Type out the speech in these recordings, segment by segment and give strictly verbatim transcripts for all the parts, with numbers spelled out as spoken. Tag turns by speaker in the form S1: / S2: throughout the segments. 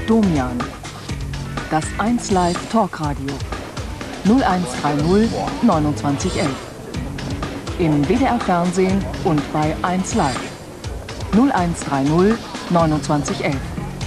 S1: Domian. Das eins Live Talkradio. null eins drei null neunundzwanzig elf. Im W D R Fernsehen und bei eins Live. null eins drei null neunundzwanzig elf.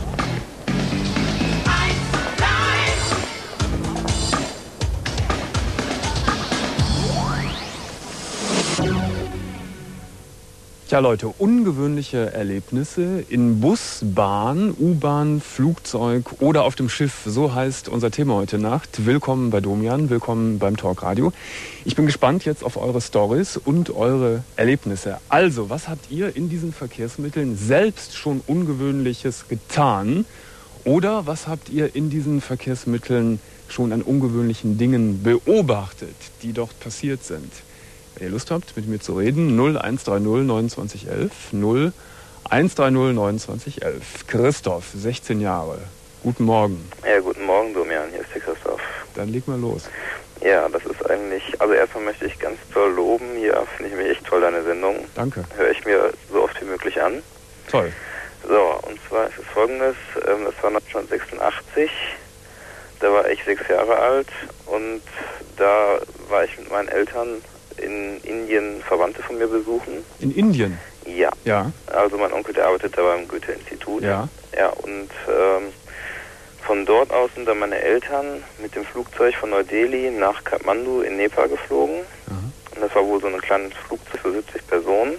S2: Ja, Leute, ungewöhnliche Erlebnisse in Bus, Bahn, U-Bahn, Flugzeug oder auf dem Schiff. So heißt unser Thema heute Nacht. Willkommen bei Domian, willkommen beim Talkradio. Ich bin gespannt jetzt auf eure Storys und eure Erlebnisse. Also, was habt ihr in diesen Verkehrsmitteln selbst schon Ungewöhnliches getan? Oder was habt ihr in diesen Verkehrsmitteln schon an ungewöhnlichen Dingen beobachtet, die dort passiert sind? Wenn ihr Lust habt, mit mir zu reden, null eins drei null neunundzwanzig elf, null eins drei null neunundzwanzig elf. Christoph, sechzehn Jahre. Guten Morgen.
S3: Ja, guten Morgen, Domian. Hier ist der Christoph.
S2: Dann leg mal los.
S3: Ja, das ist eigentlich, also erstmal möchte ich ganz toll loben. Hier finde ich mir echt toll, deine Sendung.
S2: Danke.
S3: Höre ich mir so oft wie möglich an.
S2: Toll.
S3: So, und zwar ist es folgendes, ähm, das war neunzehnhundertsechsundachtzig. Da war ich sechs Jahre alt und da war ich mit meinen Eltern in Indien Verwandte von mir besuchen.
S2: In Indien?
S3: Ja.
S2: Ja.
S3: Also mein Onkel, der arbeitet da beim Goethe-Institut.
S2: Ja.
S3: Ja, und ähm, von dort aus sind dann meine Eltern mit dem Flugzeug von Neu-Delhi nach Kathmandu in Nepal geflogen.
S2: Aha.
S3: Und das war wohl so ein kleines Flugzeug für siebzig Personen.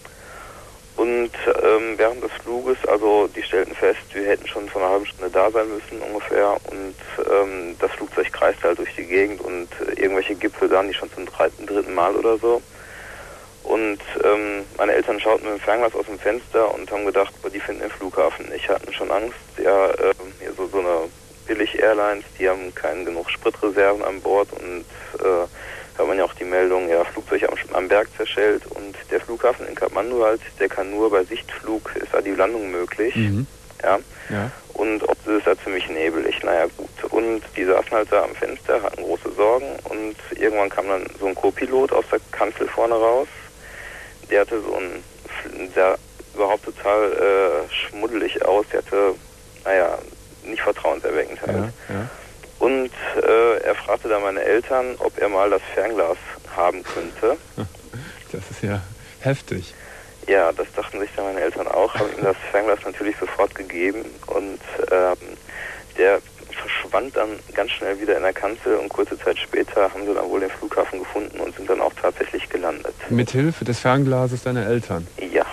S3: Und ähm, während des Fluges, also die stellten fest, wir hätten schon vor einer halben Stunde da sein müssen ungefähr. Und ähm, das Flugzeug kreiste halt durch die Gegend und äh, irgendwelche Gipfel sahen die schon zum dritten, dritten Mal oder so. Und ähm, meine Eltern schauten mit dem Fernglas aus dem Fenster und haben gedacht, boah, die finden den Flughafen. Ich hatte schon Angst, ja, äh, hier so, so eine Billig-Airlines, die haben keinen genug Spritreserven an Bord und äh, hat man ja auch die Meldung, ja, Flugzeug am, am Berg zerschellt und der Flughafen in Kathmandu halt, der kann nur bei Sichtflug, ist da die Landung möglich.
S2: Mhm.
S3: Ja.
S2: Ja.
S3: Und ob es ist da ziemlich nebelig, naja gut. Und die saßen halt da am Fenster, hatten große Sorgen und irgendwann kam dann so ein Co-Pilot aus der Kanzel vorne raus. Der hatte so ein, der überhaupt total äh, schmuddelig aus, der hatte, naja, nicht vertrauenserweckend halt.
S2: Ja, ja.
S3: Und äh, er fragte dann meine Eltern, ob er mal das Fernglas haben könnte.
S2: Das ist ja heftig.
S3: Ja, das dachten sich dann meine Eltern auch, haben ihm das Fernglas natürlich sofort gegeben und ähm, der verschwand dann ganz schnell wieder in der Kanzel und kurze Zeit später haben sie dann wohl den Flughafen gefunden und sind dann auch tatsächlich gelandet.
S2: Mit Hilfe des Fernglases deiner Eltern?
S3: Ja.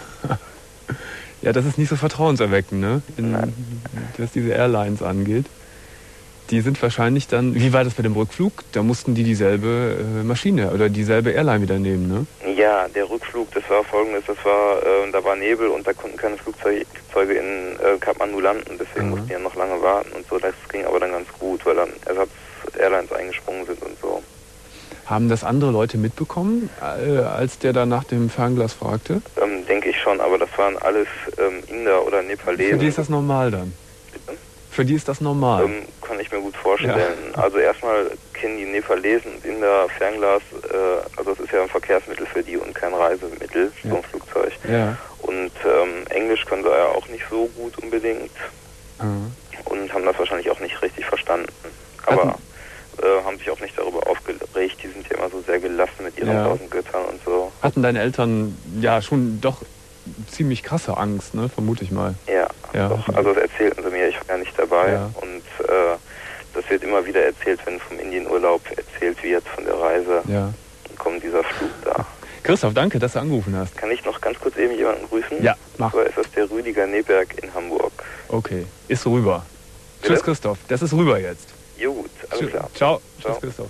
S2: Ja, das ist nicht so vertrauenserweckend, ne? In, was diese Airlines angeht. Die sind wahrscheinlich dann, wie war das bei dem Rückflug? Da mussten die dieselbe äh, Maschine oder dieselbe Airline wieder nehmen, ne?
S3: Ja, der Rückflug, das war folgendes, das war, äh, da war Nebel und da konnten keine Flugzeuge in äh, Kathmandu landen, deswegen mhm. mussten die ja noch lange warten und so. Das ging aber dann ganz gut, weil dann Ersatz-Airlines eingesprungen sind und so.
S2: Haben das andere Leute mitbekommen, äh, als der da nach dem Fernglas fragte?
S3: Ähm, denke ich schon, aber das waren alles ähm, Inder oder Nepalesen.
S2: Für die ist das normal dann?
S3: Bitte?
S2: Für die ist das normal?
S3: Ähm, kann ich mir gut vorstellen.
S2: Ja.
S3: Also erstmal kennen die Nepalesen und Inder Fernglas, äh, also es ist ja ein Verkehrsmittel für die und kein Reisemittel, ja. So ein Flugzeug.
S2: Ja.
S3: Und ähm, Englisch können sie ja auch nicht so gut unbedingt
S2: mhm.
S3: und haben das wahrscheinlich auch nicht richtig verstanden. Aber äh, haben sich auch nicht darüber aufgeregt, die sind ja immer so sehr gelassen mit ihren
S2: ja.
S3: tausend Göttern und so.
S2: Hatten deine Eltern ja schon doch ziemlich krasse Angst, ne? Vermute ich mal.
S3: Ja,
S2: ja.
S3: Doch, also das erzählten sie mir, ich war ja nicht dabei
S2: ja.
S3: und äh, das wird immer wieder erzählt, wenn vom Indienurlaub erzählt wird, von der Reise.
S2: Ja.
S3: Dann kommt dieser Flug da.
S2: Christoph, danke, dass du angerufen hast.
S3: Kann ich noch ganz kurz eben jemanden grüßen?
S2: Ja, mach.
S3: Oder ist das der Rüdiger Neberg in Hamburg?
S2: Okay, ist rüber.
S3: Bitte?
S2: Tschüss Christoph, das ist rüber jetzt.
S3: Jo gut, alles
S2: Tschüss.
S3: klar.
S2: Ciao.
S3: Ciao.
S2: Tschüss Christoph.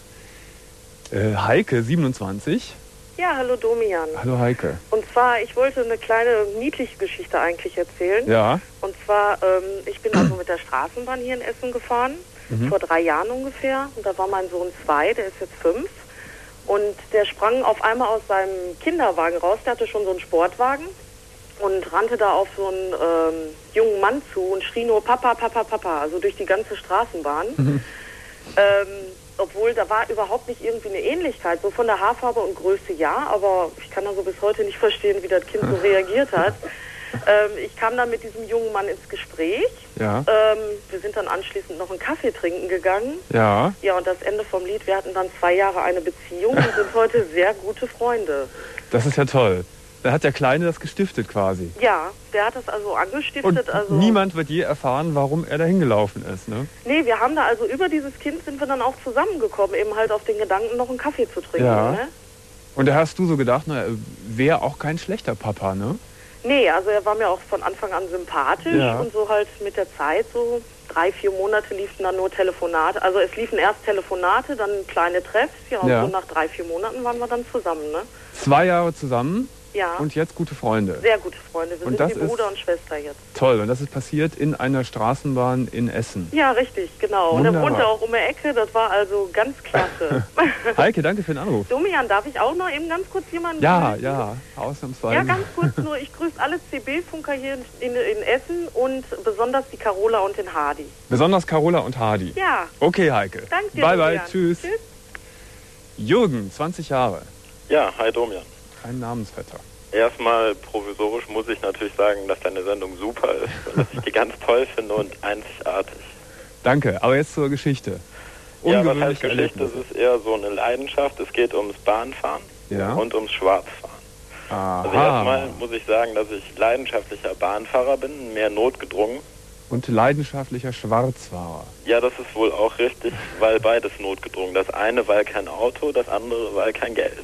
S2: Äh, Heike, siebenundzwanzig.
S4: Ja, hallo Domian.
S2: Hallo Heike.
S4: Und zwar, ich wollte eine kleine niedliche Geschichte eigentlich erzählen.
S2: Ja.
S4: Und zwar, ähm, ich bin also mit der Straßenbahn hier in Essen gefahren, mhm. vor drei Jahren ungefähr. Und da war mein Sohn zwei, der ist jetzt fünf. Und der sprang auf einmal aus seinem Kinderwagen raus, der hatte schon so einen Sportwagen und rannte da auf so einen ähm, jungen Mann zu und schrie nur Papa, Papa, Papa, also durch die ganze Straßenbahn. Mhm. Ähm, obwohl da war überhaupt nicht irgendwie eine Ähnlichkeit, so von der Haarfarbe und Größe ja, aber ich kann also bis heute nicht verstehen, wie das Kind so reagiert hat. ähm, ich kam dann mit diesem jungen Mann ins Gespräch.
S2: Ja.
S4: Ähm, wir sind dann anschließend noch einen Kaffee trinken gegangen.
S2: Ja.
S4: Ja, und das Ende vom Lied, wir hatten dann zwei Jahre eine Beziehung und sind heute sehr gute Freunde.
S2: Das ist ja toll. Da hat der Kleine das gestiftet quasi.
S4: Ja, der hat das also angestiftet.
S2: Und
S4: also
S2: niemand wird je erfahren, warum er da hingelaufen ist, ne?
S4: Nee, wir haben da also über dieses Kind sind wir dann auch zusammengekommen, eben halt auf den Gedanken, noch einen Kaffee zu trinken.
S2: Ja.
S4: Ne?
S2: Und da hast du so gedacht, na, er wäre auch kein schlechter Papa, ne?
S4: Nee, also er war mir auch von Anfang an sympathisch
S2: Ja.
S4: und so halt mit der Zeit, so drei, vier Monate liefen dann nur Telefonate. Also es liefen erst Telefonate, dann kleine Treffs, ja, und
S2: Ja.
S4: so nach drei, vier Monaten waren wir dann zusammen, ne?
S2: Zwei Jahre zusammen
S4: Ja,
S2: und jetzt gute Freunde.
S4: sehr gute Freunde. Wir
S2: Und
S4: sind
S2: das
S4: wie Bruder
S2: ist-
S4: und Schwester jetzt.
S2: Toll. Und das ist passiert in einer Straßenbahn in Essen.
S4: Ja, richtig, genau. Und er
S2: Wunderbar.
S4: wohnte auch um die Ecke, das war also ganz klasse.
S2: Heike, danke für den Anruf.
S4: Domian, darf ich auch noch eben ganz kurz jemanden
S2: Ja,
S4: grüßen?
S2: ja, ausnahmsweise.
S4: Ja, ganz kurz nur, ich grüße alle C B-Funker hier in, in, in Essen und besonders die Carola und den Hardy.
S2: Besonders Carola und Hardy.
S4: Ja,
S2: Okay, Heike.
S4: danke dir,
S2: Bye, bye,
S4: Domian.
S2: tschüss.
S4: Tschüss.
S2: Jürgen, zwanzig Jahre.
S5: Ja, hi Domian.
S2: Ein Namensvetter.
S5: Erstmal provisorisch muss ich natürlich sagen, dass deine Sendung super ist und dass ich die ganz toll finde und einzigartig.
S2: Danke, aber jetzt zur Geschichte.
S5: Ja, was heißt
S2: Ungewöhnliche
S5: Geschichte?
S2: Erlebnisse.
S5: Es ist eher so eine Leidenschaft. Es geht ums Bahnfahren
S2: Ja.
S5: und ums Schwarzfahren. Also erstmal
S2: Aha.
S5: muss ich sagen, dass ich leidenschaftlicher Bahnfahrer bin, mehr notgedrungen.
S2: Und leidenschaftlicher Schwarzfahrer.
S5: Ja, das ist wohl auch richtig, weil beides notgedrungen. Das eine, weil kein Auto, das andere, weil kein Geld.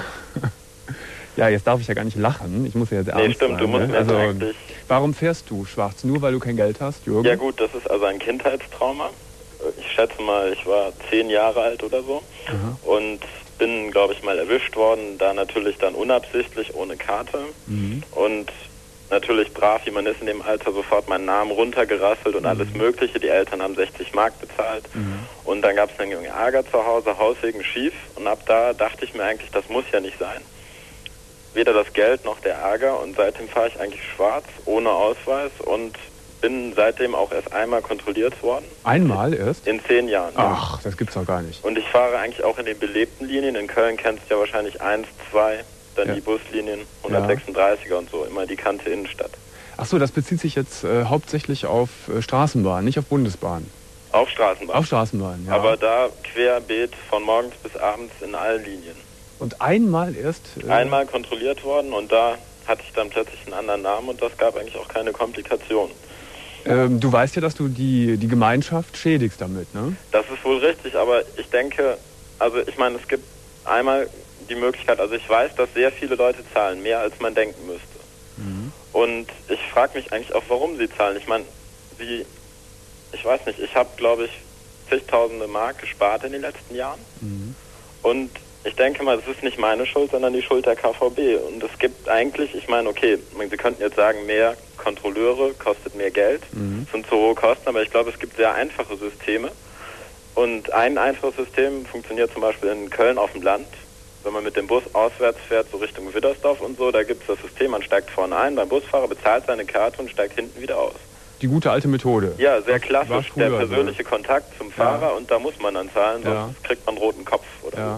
S2: Ja, jetzt darf ich ja gar nicht lachen. Ich muss ja jetzt
S5: Nee,
S2: ernst
S5: stimmt,
S2: sein,
S5: du musst
S2: ne?
S5: jetzt
S2: Also,
S5: eigentlich...
S2: warum fährst du schwarz? Nur weil du kein Geld hast, Jürgen?
S5: Ja gut, das ist also ein Kindheitstrauma. Ich schätze mal, ich war zehn Jahre alt oder so
S2: Aha.
S5: und bin, glaube ich, mal erwischt worden, da natürlich dann unabsichtlich, ohne Karte
S2: Mhm.
S5: und natürlich brav, wie man ist in dem Alter, sofort meinen Namen runtergerasselt und
S2: Mhm.
S5: alles Mögliche. Die Eltern haben sechzig Mark bezahlt
S2: Mhm.
S5: und dann gab es dann irgendwie Ärger zu Hause, Haussegen schief und ab da dachte ich mir eigentlich, das muss ja nicht sein. Weder das Geld noch der Ärger und seitdem fahre ich eigentlich schwarz, ohne Ausweis und bin seitdem auch erst einmal kontrolliert worden.
S2: Einmal erst?
S5: In zehn Jahren. ja.
S2: Ach, das gibt's doch gar nicht.
S5: Und ich fahre eigentlich auch in den belebten Linien. In Köln kennst du ja wahrscheinlich eins, zwei, dann
S2: Ja.
S5: die Buslinien, hundertsechsunddreißiger und so, immer die Kante Innenstadt.
S2: Ach so, das bezieht sich jetzt äh, hauptsächlich auf äh, Straßenbahn, nicht auf Bundesbahn.
S5: Auf Straßenbahn.
S2: Auf Straßenbahn, ja.
S5: Aber da querbeet von morgens bis abends in allen Linien.
S2: Und einmal erst... Äh,
S5: Einmal kontrolliert worden und da hatte ich dann plötzlich einen anderen Namen und das gab eigentlich auch keine Komplikationen.
S2: Ähm, du weißt ja, dass du die, die Gemeinschaft schädigst damit, ne?
S5: Das ist wohl richtig, aber ich denke, also ich meine, es gibt einmal die Möglichkeit, also ich weiß, dass sehr viele Leute zahlen, mehr als man denken müsste.
S2: Mhm.
S5: Und ich frage mich eigentlich auch, warum sie zahlen. Ich meine, sie, ich weiß nicht, ich habe, glaube ich, zigtausende Mark gespart in den letzten Jahren.
S2: Mhm.
S5: Und ich denke mal, das ist nicht meine Schuld, sondern die Schuld der K V B. Und es gibt eigentlich, ich meine, okay, Sie könnten jetzt sagen, mehr Kontrolleure kostet mehr Geld,
S2: Mhm.
S5: sind zu hohe Kosten, aber ich glaube, es gibt sehr einfache Systeme. Und ein einfaches System funktioniert zum Beispiel in Köln auf dem Land. Wenn man mit dem Bus auswärts fährt, so Richtung Widdersdorf und so, da gibt es das System, man steigt vorne ein, beim Busfahrer bezahlt seine Karte und steigt hinten wieder aus.
S2: Die gute alte Methode.
S5: Ja, sehr
S2: Was-
S5: klassisch,
S2: war
S5: der
S2: früher
S5: persönliche Kontakt zum Fahrer und da muss man dann zahlen, sonst
S2: Ja.
S5: kriegt man einen roten Kopf oder
S2: Ja.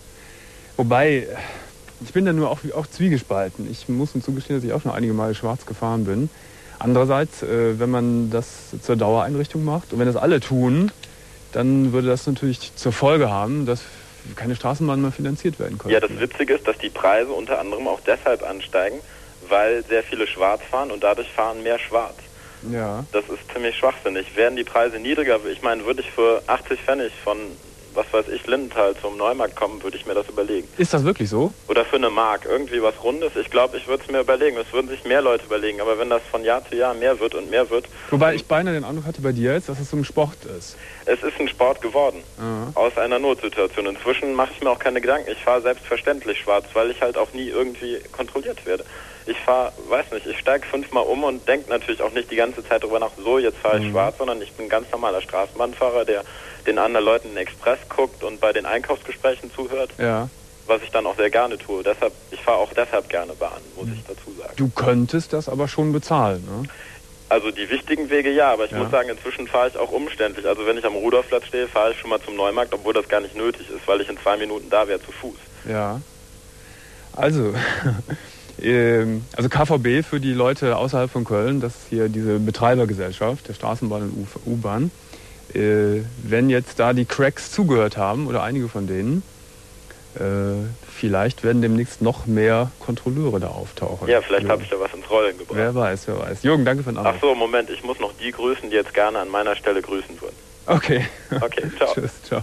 S2: Wobei, ich bin da nur auch, auch zwiegespalten. Ich muss ihm zugestehen, dass ich auch schon einige Male schwarz gefahren bin. Andererseits, äh, wenn man das zur Dauereinrichtung macht und wenn das alle tun, dann würde das natürlich zur Folge haben, dass keine Straßenbahn mehr finanziert werden können.
S5: Ja, das Witzige ist, dass die Preise unter anderem auch deshalb ansteigen, weil sehr viele schwarz fahren und dadurch fahren mehr schwarz.
S2: Ja.
S5: Das ist ziemlich schwachsinnig. Werden die Preise niedriger, ich meine, würde ich für achtzig Pfennig von, was weiß ich, Lindenthal zum Neumarkt kommen, würde ich mir das überlegen.
S2: Ist das wirklich so?
S5: Oder für eine Mark, irgendwie was Rundes. Ich glaube, ich würde es mir überlegen. Es würden sich mehr Leute überlegen. Aber wenn das von Jahr zu Jahr mehr wird und mehr wird...
S2: Wobei ich beinahe den Eindruck hatte bei dir jetzt, dass es so ein Sport ist.
S5: Es ist ein Sport geworden.
S2: Ja.
S5: Aus einer Notsituation. Inzwischen mache ich mir auch keine Gedanken. Ich fahre selbstverständlich schwarz, weil ich halt auch nie irgendwie kontrolliert werde. Ich fahre, weiß nicht, ich steige fünfmal um und denke natürlich auch nicht die ganze Zeit darüber nach, so, jetzt fahre ich
S2: Mhm.
S5: schwarz, sondern ich bin ein ganz normaler Straßenbahnfahrer, der den anderen Leuten in den Express guckt und bei den Einkaufsgesprächen zuhört,
S2: Ja.
S5: was ich dann auch sehr gerne tue. Deshalb, ich fahre auch deshalb gerne Bahn, muss ich dazu sagen.
S2: Du könntest das aber schon bezahlen, ne?
S5: Also die wichtigen Wege ja, aber ich
S2: Ja.
S5: muss sagen, inzwischen fahre ich auch umständlich. Also wenn ich am Rudolfplatz stehe, fahre ich schon mal zum Neumarkt, obwohl das gar nicht nötig ist, weil ich in zwei Minuten da wäre zu Fuß.
S2: Ja. Also, Ähm, also K V B für die Leute außerhalb von Köln, das ist hier diese Betreibergesellschaft der Straßenbahn und U-Bahn. Äh, wenn jetzt da die Cracks zugehört haben, oder einige von denen, äh, vielleicht werden demnächst noch mehr Kontrolleure da auftauchen.
S5: Ja, vielleicht habe ich da was ins Rollen gebracht.
S2: Wer weiß, wer weiß. Jürgen, danke für den Anruf.
S5: Ach so, Moment, ich muss noch die grüßen, die jetzt gerne an meiner Stelle grüßen würden.
S2: Okay.
S5: Okay, ciao.
S2: Tschüss, ciao.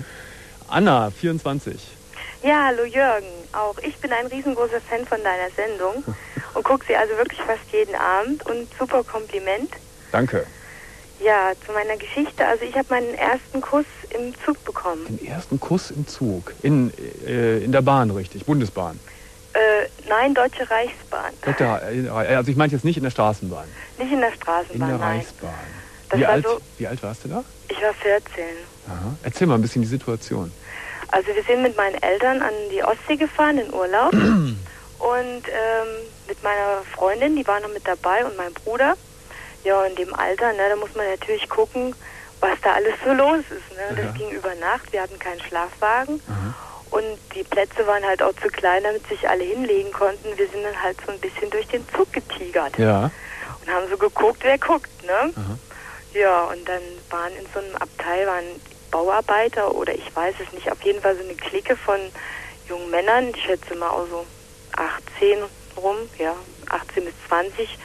S2: Anna, vierundzwanzig.
S6: Ja, hallo Jürgen. Auch ich bin ein riesengroßer Fan von deiner Sendung und gucke sie also wirklich fast jeden Abend und super Kompliment.
S2: Danke.
S6: Ja, zu meiner Geschichte. Also ich habe meinen ersten Kuss im Zug bekommen.
S2: Den ersten Kuss im Zug? In, äh, in der Bahn, richtig? Bundesbahn?
S6: Äh, nein, Deutsche Reichsbahn.
S2: Also ich meinte jetzt nicht in der Straßenbahn.
S6: Nicht in der Straßenbahn,
S2: In der
S6: nein.
S2: Reichsbahn.
S6: Das
S2: Wie
S6: war
S2: alt,
S6: so,
S2: wie alt warst du da?
S6: ich war vierzehn.
S2: Aha. Erzähl mal ein bisschen die Situation.
S6: Also wir sind mit meinen Eltern an die Ostsee gefahren in Urlaub und ähm, mit meiner Freundin, die war noch mit dabei, und meinem Bruder. Ja, in dem Alter, ne, da muss man natürlich gucken, was da alles so los ist. Ne? Das
S2: ja.
S6: ging über Nacht, wir hatten keinen Schlafwagen.
S2: Aha.
S6: Und die Plätze waren halt auch zu klein, damit sich alle hinlegen konnten. Wir sind dann halt so ein bisschen durch den Zug getigert.
S2: Ja.
S6: Und haben so geguckt, wer guckt, ne?
S2: Aha.
S6: Ja, und dann waren in so einem Abteil waren Bauarbeiter oder ich weiß es nicht, auf jeden Fall so eine Clique von jungen Männern, ich schätze mal auch so achtzehn rum, ja, achtzehn bis zwanzig.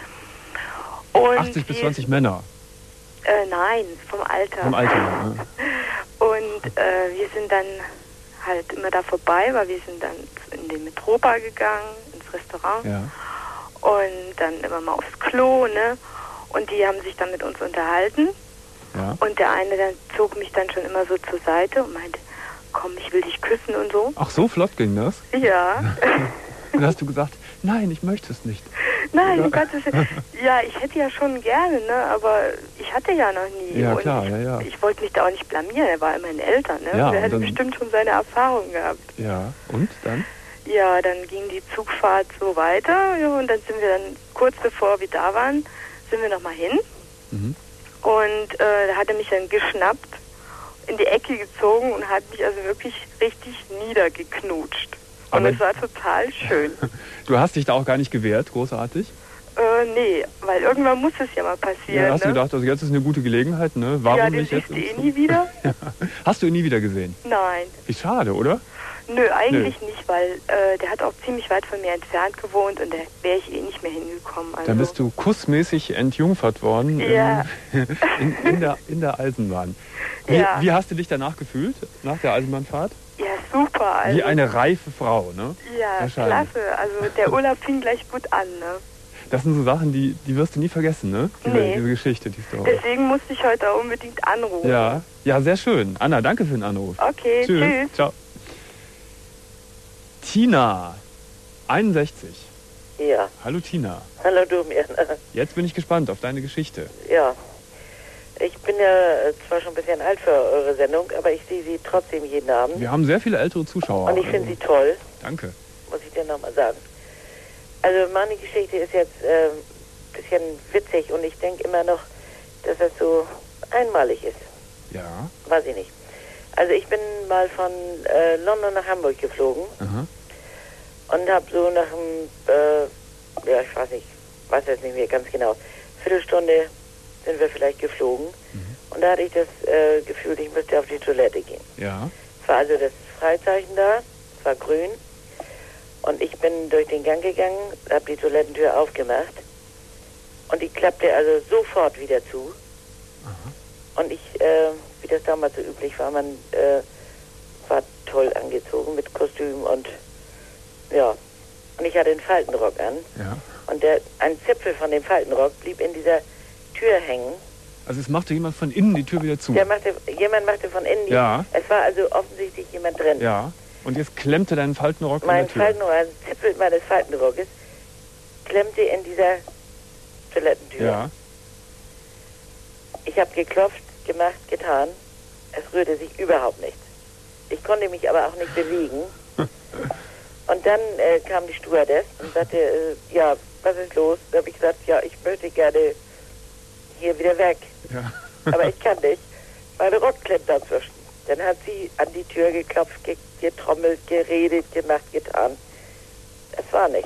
S6: Und
S2: achtzig bis
S6: die,
S2: zwanzig Männer?
S6: Äh, nein, vom Alter.
S2: Vom Alter, ja.
S6: Und äh, wir sind dann halt immer da vorbei, weil wir sind dann in den Metropa gegangen, ins Restaurant.
S2: Ja.
S6: Und dann immer mal aufs Klo, ne? Und die haben sich dann mit uns unterhalten.
S2: Ja.
S6: Und der eine dann zog mich dann schon immer so zur Seite und meinte, komm, ich will dich küssen und so.
S2: Ach, so flott ging das?
S6: Ja.
S2: Und dann hast du gesagt, nein, ich möchte es nicht.
S6: Nein,
S2: Ja.
S6: um Gottes Willen. Ja, ich hätte ja schon gerne, ne? Aber ich hatte ja noch nie.
S2: Ja,
S6: und
S2: klar,
S6: ich,
S2: ja, ja.
S6: ich wollte mich da auch nicht blamieren, er war immerhin älter, ne?
S2: Ja,
S6: Der
S2: und
S6: hätte
S2: dann-
S6: bestimmt schon seine Erfahrungen gehabt.
S2: Ja, und dann?
S6: Ja, dann ging die Zugfahrt so weiter, ja, und dann sind wir dann, kurz bevor wir da waren, sind wir nochmal hin.
S2: Mhm.
S6: Und äh, da hat er mich dann geschnappt, in die Ecke gezogen und hat mich also wirklich richtig niedergeknutscht. Und
S2: Aber-
S6: es war total schön.
S2: Du hast dich da auch gar nicht gewehrt, großartig?
S6: äh, nee, weil irgendwann muss es ja mal passieren.
S2: Ja, hast du
S6: ne?
S2: gedacht, also jetzt ist eine gute Gelegenheit, ne? Warum
S6: ja, den
S2: nicht jetzt?
S6: siehst du
S2: im
S6: eh
S2: Zug?
S6: nie wieder?
S2: Ja. Hast du ihn nie wieder gesehen?
S6: Nein.
S2: Wie schade, oder?
S6: Nö, eigentlich nicht, weil äh, der hat auch ziemlich weit von mir entfernt gewohnt und da wäre ich eh nicht mehr hingekommen. Also.
S2: Dann bist du kussmäßig entjungfert worden
S6: Ja.
S2: im, in, in, der, in der Eisenbahn. Wie,
S6: Ja.
S2: wie hast du dich danach gefühlt, nach der Eisenbahnfahrt?
S6: Ja, super. Also,
S2: Wie eine reife Frau, ne?
S6: ja,
S2: Wahrscheinlich.
S6: klasse. Also der Urlaub fing gleich gut an, ne?
S2: Das sind so Sachen, die, die wirst du nie vergessen, ne? Diese,
S6: Nee.
S2: diese Geschichte, die Story.
S6: Deswegen musste ich heute auch unbedingt anrufen.
S2: Ja, ja, sehr schön. Anna, danke für den Anruf.
S6: Okay, tschüss.
S2: Ciao. Tina, einundsechzig.
S7: Ja,
S2: Hallo Tina.
S7: hallo Domian.
S2: Jetzt bin ich gespannt auf deine Geschichte.
S7: Ja, ich bin ja zwar schon ein bisschen alt für eure Sendung, aber ich sehe sie trotzdem jeden Abend.
S2: Wir haben sehr viele ältere Zuschauer.
S7: Und ich finde sie toll,
S2: Danke.
S7: muss ich dir nochmal sagen. Also meine Geschichte ist jetzt ein ähm, bisschen witzig und ich denke immer noch, dass das so einmalig ist.
S2: Ja.
S7: Weiß ich nicht. Also ich bin mal von äh, London nach Hamburg geflogen
S2: Aha.
S7: und habe so nach einem, äh, ja ich weiß nicht, weiß jetzt nicht mehr ganz genau, Viertelstunde sind wir vielleicht geflogen.
S2: Mhm.
S7: Und da hatte ich das äh, Gefühl, ich müsste auf die Toilette gehen.
S2: Ja.
S7: Es war also das Freizeichen da, es war grün. Und ich bin durch den Gang gegangen, habe die Toilettentür aufgemacht. Und die klappte also sofort wieder zu.
S2: Aha.
S7: Und ich, äh, wie das damals so üblich war, man äh, war toll angezogen mit Kostüm und ja. Und ich hatte einen Faltenrock an.
S2: Ja.
S7: Und der, ein Zipfel von dem Faltenrock blieb in dieser Tür hängen.
S2: Also es machte jemand von innen die Tür wieder zu.
S7: Der machte, jemand machte von innen die,
S2: Ja.
S7: es war also offensichtlich jemand drin.
S2: Ja. Und jetzt klemmte dein Faltenrock
S7: Mein
S2: in der Tür.
S7: Faltenrock, ein Zipfel meines Faltenrockes, klemmte in dieser Toilettentür.
S2: Ja.
S7: Ich habe geklopft, gemacht, getan. Es rührte sich überhaupt nichts. Ich konnte mich aber auch nicht bewegen. Und dann äh, kam die Stewardess und sagte, äh, ja, was ist los? Da habe ich gesagt, ja, ich möchte gerne hier wieder weg.
S2: Ja.
S7: Aber ich kann nicht. Meine Rock klemmt dazwischen. Dann hat sie an die Tür geklopft, ge getrommelt, geredet, gemacht, getan. Es war nichts.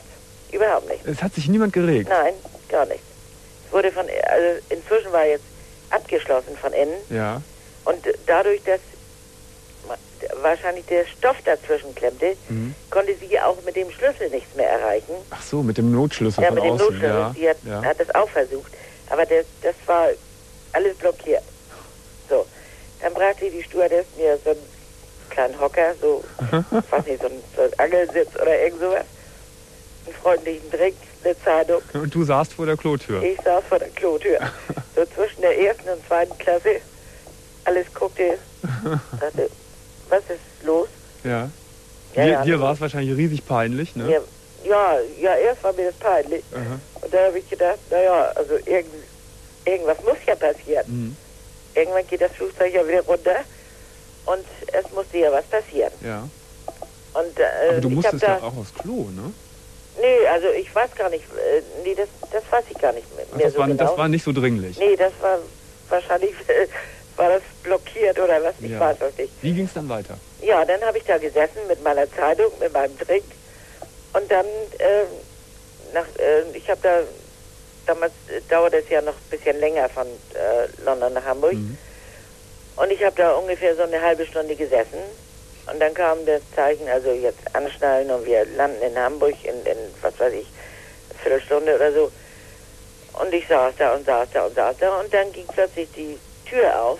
S7: Überhaupt nicht.
S2: Es hat sich niemand geregt?
S7: Nein, gar nicht. Es wurde von, also inzwischen war jetzt abgeschlossen von innen.
S2: Ja.
S7: Und dadurch, dass wahrscheinlich der Stoff dazwischen klemmte, mhm. konnte sie auch mit dem Schlüssel nichts mehr erreichen.
S2: Ach so, mit dem Notschlüssel
S7: ja,
S2: von
S7: mit dem
S2: außen.
S7: Notschlüssel.
S2: Ja.
S7: Sie hat,
S2: ja.
S7: hat das auch versucht. Aber das, das war alles blockiert. So, dann brachte die Stewardess mir so einen kleinen Hocker, so, ich weiß nicht, so ein, so ein Angelsitz oder irgend sowas, einen freundlichen Drink, eine Zeitung.
S2: Und du saßt vor der Klotür?
S7: Ich saß vor der Klotür. So zwischen der ersten und zweiten Klasse. Alles guckte, dachte, was ist los?
S2: Ja.
S7: ja
S2: dir
S7: ja,
S2: dir war es wahrscheinlich riesig peinlich, ne?
S7: Ja, ja, ja, erst war mir das peinlich.
S2: Aha.
S7: Und dann habe ich gedacht, naja, also irgend, irgendwas muss ja passieren.
S2: Mhm.
S7: Irgendwann geht das Flugzeug ja wieder runter und es musste ja was passieren.
S2: Ja.
S7: Und, äh,
S2: Aber du
S7: ich
S2: musstest
S7: da,
S2: ja auch aufs Klo, ne?
S7: Nee, also ich weiß gar nicht, äh, nee, das, das weiß ich gar nicht mehr,
S2: Ach,
S7: mehr
S2: das,
S7: so
S2: war,
S7: genau.
S2: das war nicht so dringlich?
S7: Nee, das war wahrscheinlich, äh, war das blockiert oder was, ich
S2: ja.
S7: weiß es nicht.
S2: Wie ging es dann weiter?
S7: Ja, dann habe ich da gesessen mit meiner Zeitung, mit meinem Drink und dann, äh, nach, äh, ich habe da, damals äh, dauerte es ja noch ein bisschen länger von äh, London nach Hamburg mhm. und ich habe da ungefähr so eine halbe Stunde gesessen und dann kam das Zeichen, also jetzt anschnallen und wir landen in Hamburg in, in was weiß ich, eine Viertelstunde oder so und ich saß da und saß da und saß da und dann ging plötzlich die Tür auf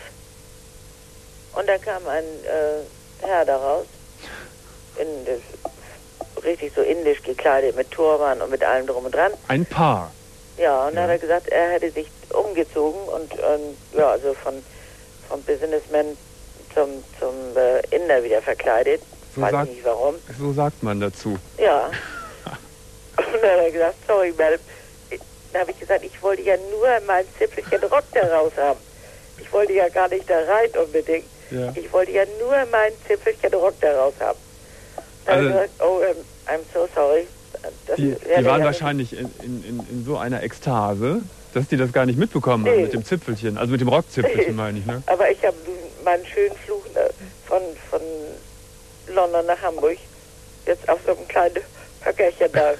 S7: und dann kam ein äh, Herr daraus, in das, richtig so indisch gekleidet, mit Turban und mit allem drum und dran.
S2: Ein Paar?
S7: Ja, und
S2: ja.
S7: dann hat er gesagt, er hätte sich umgezogen und ähm, ja, also von vom Businessman zum, zum äh, Inder wieder verkleidet.
S2: So
S7: Weiß
S2: sagt,
S7: ich nicht warum.
S2: So sagt man dazu.
S7: Ja. Und dann hat er gesagt, sorry, Madam. Dann habe ich gesagt, ich wollte ja nur mein Zipfelchen Rock da raus haben. Ich wollte ja gar nicht da rein unbedingt.
S2: Ja.
S7: Ich wollte ja nur mein Zipfelchen Rock da raus haben. Dann also, hat er gesagt, oh, um, I'm so sorry. Das
S2: die die waren wahrscheinlich in, in, in so einer Ekstase, dass die das gar nicht mitbekommen nee. haben mit dem Zipfelchen. Also mit dem Rockzipfelchen, nee. meine ich, ne?
S7: Aber ich habe meinen schönen Flug von, von London nach Hamburg jetzt auf so einem kleinen Höckerchen da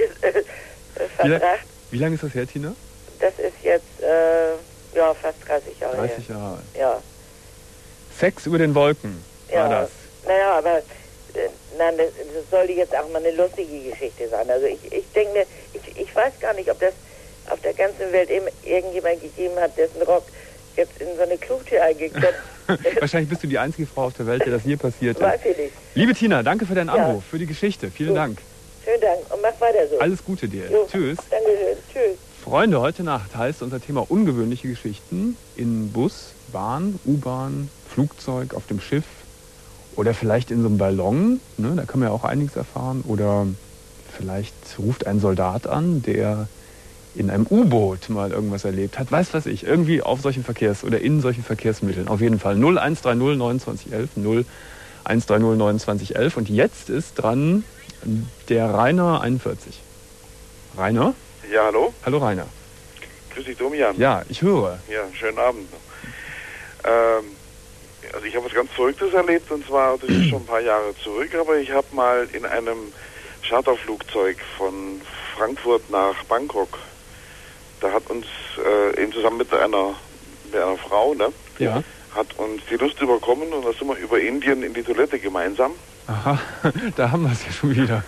S7: verbracht.
S2: Wie lange ist das her, Tina?
S7: Das ist jetzt, äh, ja, fast dreißig Jahre
S2: dreißig Jahre.
S7: Ja.
S2: Sex über den Wolken war
S7: ja.
S2: das.
S7: Naja, aber äh, nein, das, das sollte jetzt auch mal eine lustige Geschichte sein. Also ich, ich denke mir, ich, ich weiß gar nicht, ob das auf der ganzen Welt eben irgendjemand gegeben hat, dessen Rock jetzt in so eine Klotür eingeklopft.
S2: Wahrscheinlich bist du die einzige Frau auf der Welt, der das je passiert ist.
S7: Weiß ich nicht.
S2: Liebe Tina, danke für deinen Anruf,
S7: ja.
S2: für die Geschichte. Vielen
S7: Gut.
S2: Dank.
S7: Schönen Dank und mach weiter so.
S2: Alles Gute dir.
S7: Jo.
S2: Tschüss.
S7: Dankeschön. Tschüss.
S2: Freunde, heute Nacht heißt unser Thema ungewöhnliche Geschichten in Bus, Bahn, U-Bahn, Flugzeug, auf dem Schiff oder vielleicht in so einem Ballon. Ne, da kann man ja auch einiges erfahren. Oder vielleicht ruft ein Soldat an, der in einem U-Boot mal irgendwas erlebt hat. Weiß was ich, irgendwie auf solchen Verkehrs- oder in solchen Verkehrsmitteln. Auf jeden Fall null eins drei null neunundzwanzig elf, null eins drei null neunundzwanzig elf. Und jetzt ist dran der Rainer einundvierzig. Rainer?
S8: Ja, hallo?
S2: Hallo Rainer.
S8: Grüß dich, Domian.
S2: Ja, ich höre.
S8: Ja, schönen Abend. Ähm, also ich habe was ganz Verrücktes erlebt und zwar, das ist schon ein paar Jahre zurück, aber ich habe mal in einem Charterflugzeug von Frankfurt nach Bangkok, da hat uns äh, eben zusammen mit einer, mit einer Frau, ne?
S2: Ja.
S8: Hat uns die Lust überkommen und da sind wir über Indien in die Toilette gemeinsam.
S2: Aha, da haben wir es ja schon wieder.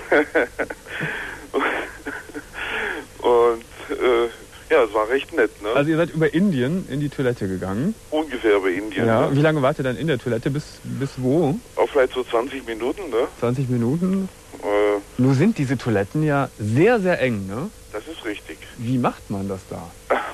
S8: Und äh, ja, es war recht nett, ne?
S2: Also ihr seid über Indien in die Toilette gegangen?
S8: Ungefähr über Indien.
S2: Ja,
S8: ne?
S2: wie lange wart ihr dann in der Toilette? Bis, bis wo?
S8: Auch vielleicht so zwanzig Minuten, ne?
S2: zwanzig Minuten?
S8: Äh,
S2: Nur sind diese Toiletten ja sehr, sehr eng, ne?
S8: Das ist richtig.
S2: Wie macht man das da?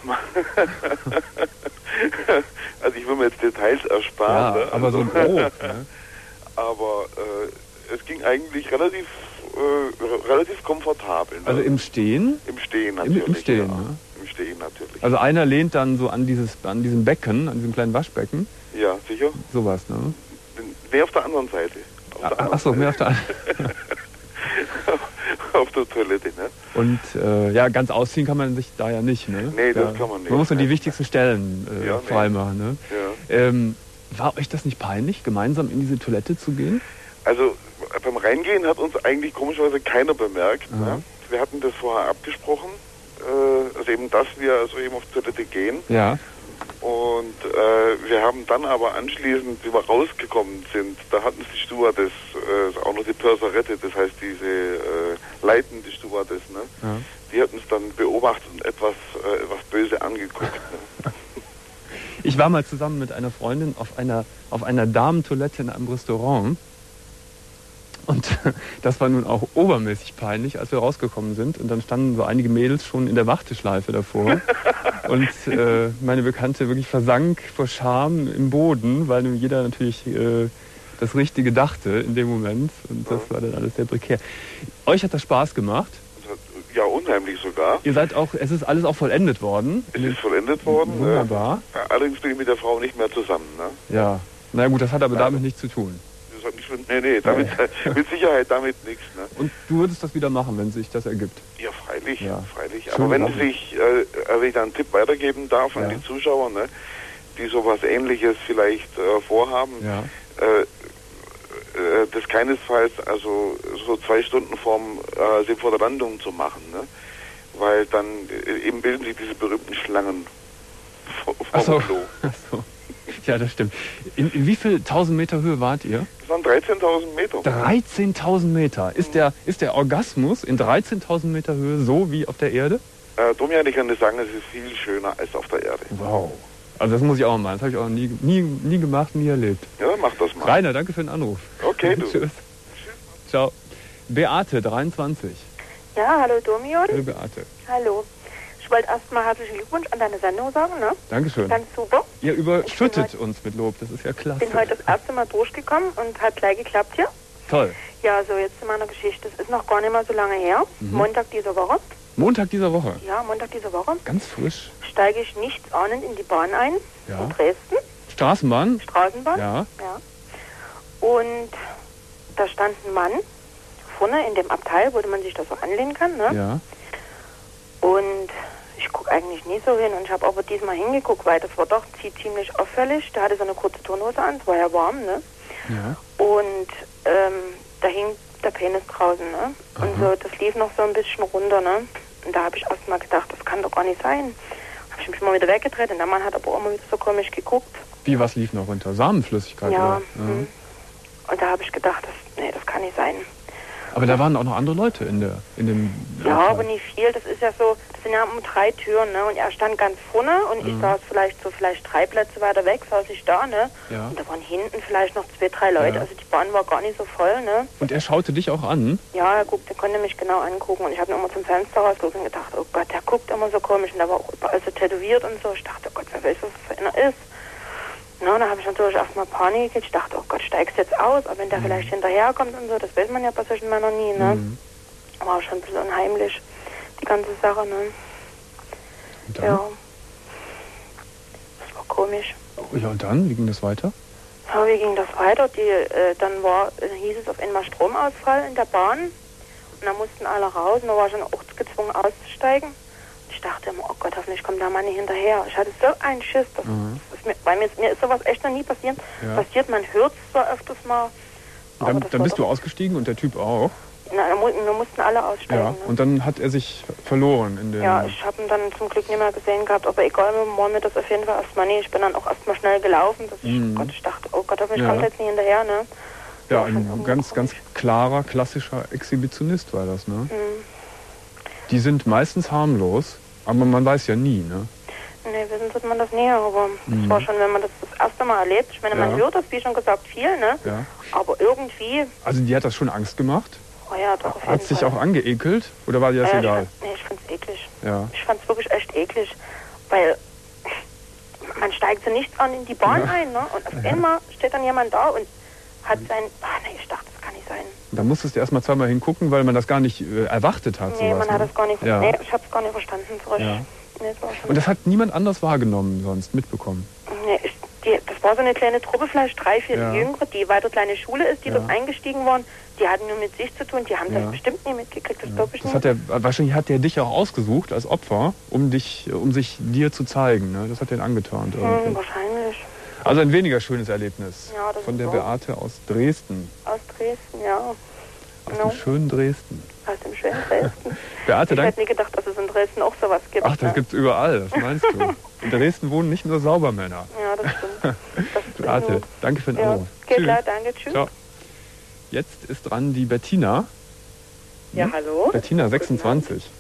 S8: Also ich will mir jetzt Details ersparen.
S2: Ja,
S8: ne?
S2: aber so grob, ne?
S8: Aber äh, es ging eigentlich relativ äh, relativ komfortabel. Ne?
S2: Also im Stehen?
S8: Im Stehen natürlich.
S2: Im, im Stehen,
S8: ja.
S2: ne?
S8: Im Stehen natürlich.
S2: Also einer lehnt dann so an dieses an diesem Becken, an diesem kleinen Waschbecken.
S8: Ja, sicher.
S2: Sowas, ne?
S8: Nee, auf der anderen Seite. Auf der anderen
S2: Achso, mehr auf der
S8: anderen Auf der Toilette, ne?
S2: Und äh, ja, ganz ausziehen kann man sich da ja nicht, ne?
S8: Nee, das
S2: da,
S8: kann man nicht.
S2: Man muss nur die wichtigsten Stellen äh,
S8: ja,
S2: freimachen, ne?
S8: Ja.
S2: Ähm, war euch das nicht peinlich, gemeinsam in diese Toilette zu gehen?
S8: Also beim Reingehen hat uns eigentlich komischerweise keiner bemerkt, ne? wir hatten das vorher abgesprochen, äh, also eben, dass wir also eben auf Toilette gehen.
S2: Ja.
S8: Und äh, wir haben dann aber anschließend, wie wir rausgekommen sind, da hatten die Stewardess, äh, auch noch die Purserette, das heißt diese äh, leitende Stewardess, ne? Ja. Die hat uns dann beobachtet und etwas, äh, etwas böse angeguckt. Ne?
S2: Ich war mal zusammen mit einer Freundin auf einer, auf einer Damentoilette in einem Restaurant. Und das war nun auch obermäßig peinlich, als wir rausgekommen sind. Und dann standen so einige Mädels schon in der Warteschleife davor. Und äh, meine Bekannte wirklich versank vor Scham im Boden, weil nun jeder natürlich äh, das Richtige dachte in dem Moment. Und das war dann alles sehr prekär. Euch hat das Spaß gemacht?
S8: Ja, unheimlich sogar.
S2: Ihr seid auch, es ist alles auch vollendet worden.
S8: Es ist vollendet worden.
S2: Wunderbar.
S8: Äh, allerdings bin ich mit der Frau nicht mehr zusammen. Ne?
S2: Ja, na gut, das hat aber
S8: Nein.
S2: damit nichts zu tun.
S8: Das hat nicht, nee, nee, damit, nee. mit Sicherheit damit nichts. Ne?
S2: Und du würdest das wieder machen, wenn sich das ergibt?
S8: Ja, freilich, ja. freilich.
S2: Schön
S8: Aber wenn
S2: offen.
S8: sich, äh, wenn ich da einen Tipp weitergeben darf an
S2: Ja.
S8: die Zuschauer, ne, die sowas Ähnliches vielleicht äh, vorhaben,
S2: Ja.
S8: äh, äh, das keinesfalls also so zwei Stunden vorm, äh, vor der Landung zu machen, ne? Weil dann äh, eben bilden sich diese berühmten Schlangen vor, vor
S2: Ach so.
S8: dem Klo.
S2: Ach so. Ja, das stimmt. In, in wie viel tausend Meter Höhe wart ihr?
S8: Das waren dreizehntausend Meter.
S2: dreizehntausend Meter. Ist der, ist der Orgasmus in dreizehntausend Meter Höhe so wie auf der Erde?
S8: Äh, Domian, ich kann dir sagen, es ist viel schöner als auf der Erde.
S2: Wow. Also das muss ich auch mal. Das habe ich auch nie, nie, nie gemacht, nie erlebt.
S8: Ja, mach das mal.
S2: Rainer, danke für den Anruf.
S8: Okay, du.
S2: Tschüss. Ciao. Beate, dreiundzwanzig.
S9: Ja, hallo Domian.
S2: Hallo Beate.
S9: Hallo. Ich wollte erstmal herzlichen Glückwunsch an deine Sendung sagen, ne?
S2: Dankeschön.
S9: Ganz super.
S2: Ihr überschüttet
S9: heute-
S2: uns mit Lob, das ist ja klasse.
S9: Ich bin heute das erste Mal durchgekommen und hat gleich geklappt hier.
S2: Toll.
S9: Ja, so jetzt zu meiner Geschichte. Es ist noch gar nicht mal so lange her.
S2: Mhm.
S9: Montag dieser Woche.
S2: Montag dieser Woche.
S9: Ja, Montag dieser Woche.
S2: Ganz frisch.
S9: Steige ich nichts ahnend in die Bahn ein.
S2: Ja.
S9: In Dresden.
S2: Straßenbahn.
S9: Straßenbahn.
S2: Ja.
S9: Ja. Und da stand ein Mann vorne in dem Abteil, wo man sich das so anlehnen kann, ne?
S2: Ja.
S9: Und ich gucke eigentlich nie so hin und ich habe aber diesmal hingeguckt, weil das war doch ziemlich auffällig. Der hatte so eine kurze Turnhose an, es war ja warm, ne?
S2: Ja.
S9: Und ähm, da hing der Penis draußen, ne? Und
S2: Aha.
S9: so, das lief noch so ein bisschen runter, ne? Und da habe ich erst mal gedacht, das kann doch gar nicht sein. Habe ich mich mal wieder weggedreht und der Mann hat aber auch immer wieder so komisch geguckt.
S2: Wie, was lief noch runter? Samenflüssigkeit?
S9: Ja.
S2: Oder?
S9: Hm. Und da habe ich gedacht, das, nee, das kann nicht sein.
S2: Aber da waren auch noch andere Leute in der in dem
S9: Ja,
S2: Abteil.
S9: aber nicht viel. Das ist ja so, das sind ja um drei Türen, ne? Und er stand ganz vorne und ich
S2: Mhm.
S9: saß vielleicht so vielleicht drei Plätze weiter weg, saß ich da, ne?
S2: Ja.
S9: Und da waren hinten vielleicht noch zwei, drei Leute.
S2: Ja.
S9: Also die Bahn war gar nicht so voll, ne?
S2: Und er schaute dich auch an?
S9: Ja, er guckte, konnte mich genau angucken und ich habe mir immer zum Fenster rausgeguckt und gedacht, oh Gott, der guckt immer so komisch und der war auch überall so tätowiert und so. Ich dachte, oh Gott, wer weiß, was das für einer ist. Na, da habe ich natürlich erstmal Panik gekriegt. Ich dachte, oh Gott, steigst jetzt aus, aber wenn der
S2: Mhm.
S9: vielleicht hinterherkommt und so, das weiß man ja bei solchen Männern nie, ne?
S2: Mhm.
S9: War schon ein bisschen unheimlich, die ganze Sache, ne?
S2: Und dann?
S9: Ja. Das war komisch.
S2: Ja, und dann? Wie ging das weiter?
S9: Ja, wie ging das weiter? Die, äh, dann war, äh, hieß es auf einmal Stromausfall in der Bahn. Und dann mussten alle raus und da war ich dann auch gezwungen auszusteigen. Und ich dachte immer, oh Gott, hoffentlich kommt der Mann nicht hinterher. Ich hatte so einen Schiss, das,
S2: Mhm.
S9: das ist mir, weil mir, mir ist sowas echt noch nie passiert.
S2: Ja.
S9: Passiert, man hört es zwar öfters mal. aber
S2: Dann,
S9: das
S2: dann
S9: war
S2: bist du
S9: doch-
S2: ausgestiegen und der Typ auch?
S9: Na, wir mu- wir mussten alle aussteigen.
S2: Ja.
S9: Ne?
S2: Und dann hat er sich verloren in den...
S9: Ja, ich habe ihn dann zum Glück nicht mehr gesehen gehabt, aber egal, war mir das auf jeden Fall erstmal nicht. Ich bin dann auch erstmal schnell gelaufen, dass ich,
S2: Mhm.
S9: oh Gott, ich dachte, oh Gott, hoffentlich
S2: Ja.
S9: kommt er jetzt nicht hinterher, ne?
S2: Ja,
S9: schon
S2: ein
S9: irgendwie
S2: ganz, ganz
S9: komisch.
S2: klarer, klassischer Exhibitionist war das, ne?
S9: Mhm.
S2: Die sind meistens harmlos, aber man weiß ja nie, ne?
S9: Nee, wissen tut man das nie, aber
S2: Mhm.
S9: das war schon, wenn man das das erste Mal erlebt. Ich meine, man
S2: Ja.
S9: hört das, wie schon gesagt, viel, ne?
S2: Ja.
S9: Aber irgendwie,
S2: Also die hat das schon Angst gemacht?
S9: oh ja, doch, auf jeden
S2: Hat sich
S9: Fall.
S2: auch angeekelt? Oder war dir das
S9: ja,
S2: egal?
S9: Ich fand, nee, ich fand's eklig.
S2: Ja.
S9: Ich fand's wirklich echt eklig, weil man steigt so nichts an in die Bahn
S2: Ja.
S9: ein, ne? Und auf
S2: Ja.
S9: einmal steht dann jemand da und hat sein, ach nee, ich dachte, das kann nicht sein.
S2: Da musstest du erstmal zweimal hingucken, weil man das gar nicht äh, erwartet hat.
S9: Nee,
S2: sowas,
S9: man hat
S2: ne?
S9: das gar nicht,
S2: Ja.
S9: nee, ich hab's gar nicht verstanden, zurück.
S2: Ja.
S9: Nee, das war schon
S2: Und das hat niemand anders wahrgenommen sonst, mitbekommen?
S9: nee, ich, die, das war so eine kleine Truppe, vielleicht drei, vier
S2: Ja.
S9: Jüngere, die weiter kleine Schule ist, die
S2: Ja.
S9: dort eingestiegen waren. Die hatten nur mit sich zu tun, die haben
S2: Ja.
S9: das bestimmt nie mitgekriegt, das glaube ich
S2: Das
S9: nicht.
S2: hat er, wahrscheinlich hat er dich auch ausgesucht als Opfer, um dich, um sich dir zu zeigen. Ne? Das hat er angetan.
S9: Hm,
S2: irgendwie.
S9: wahrscheinlich.
S2: Also ein weniger schönes Erlebnis
S9: Ja, das
S2: von
S9: ist
S2: der
S9: so.
S2: Beate aus Dresden.
S9: Aus Dresden, ja.
S2: Aus
S9: No.
S2: dem schönen Dresden.
S9: aus dem schönen Dresden.
S2: Beate,
S9: ich
S2: danke.
S9: hätte nie gedacht, dass es in Dresden auch sowas gibt.
S2: Ach, das
S9: ne?
S2: gibt's überall, was meinst du? In Dresden wohnen nicht nur Saubermänner.
S9: Ja, das stimmt. Das ist
S2: Beate,
S9: genug.
S2: danke für den
S9: Ja,
S2: Anruf.
S9: geht
S2: Tschüss.
S9: klar, danke, tschüss.
S2: Ciao. Jetzt ist dran die Bettina.
S4: Ja,
S2: Hm?
S4: hallo.
S2: Bettina, sechsundzwanzig.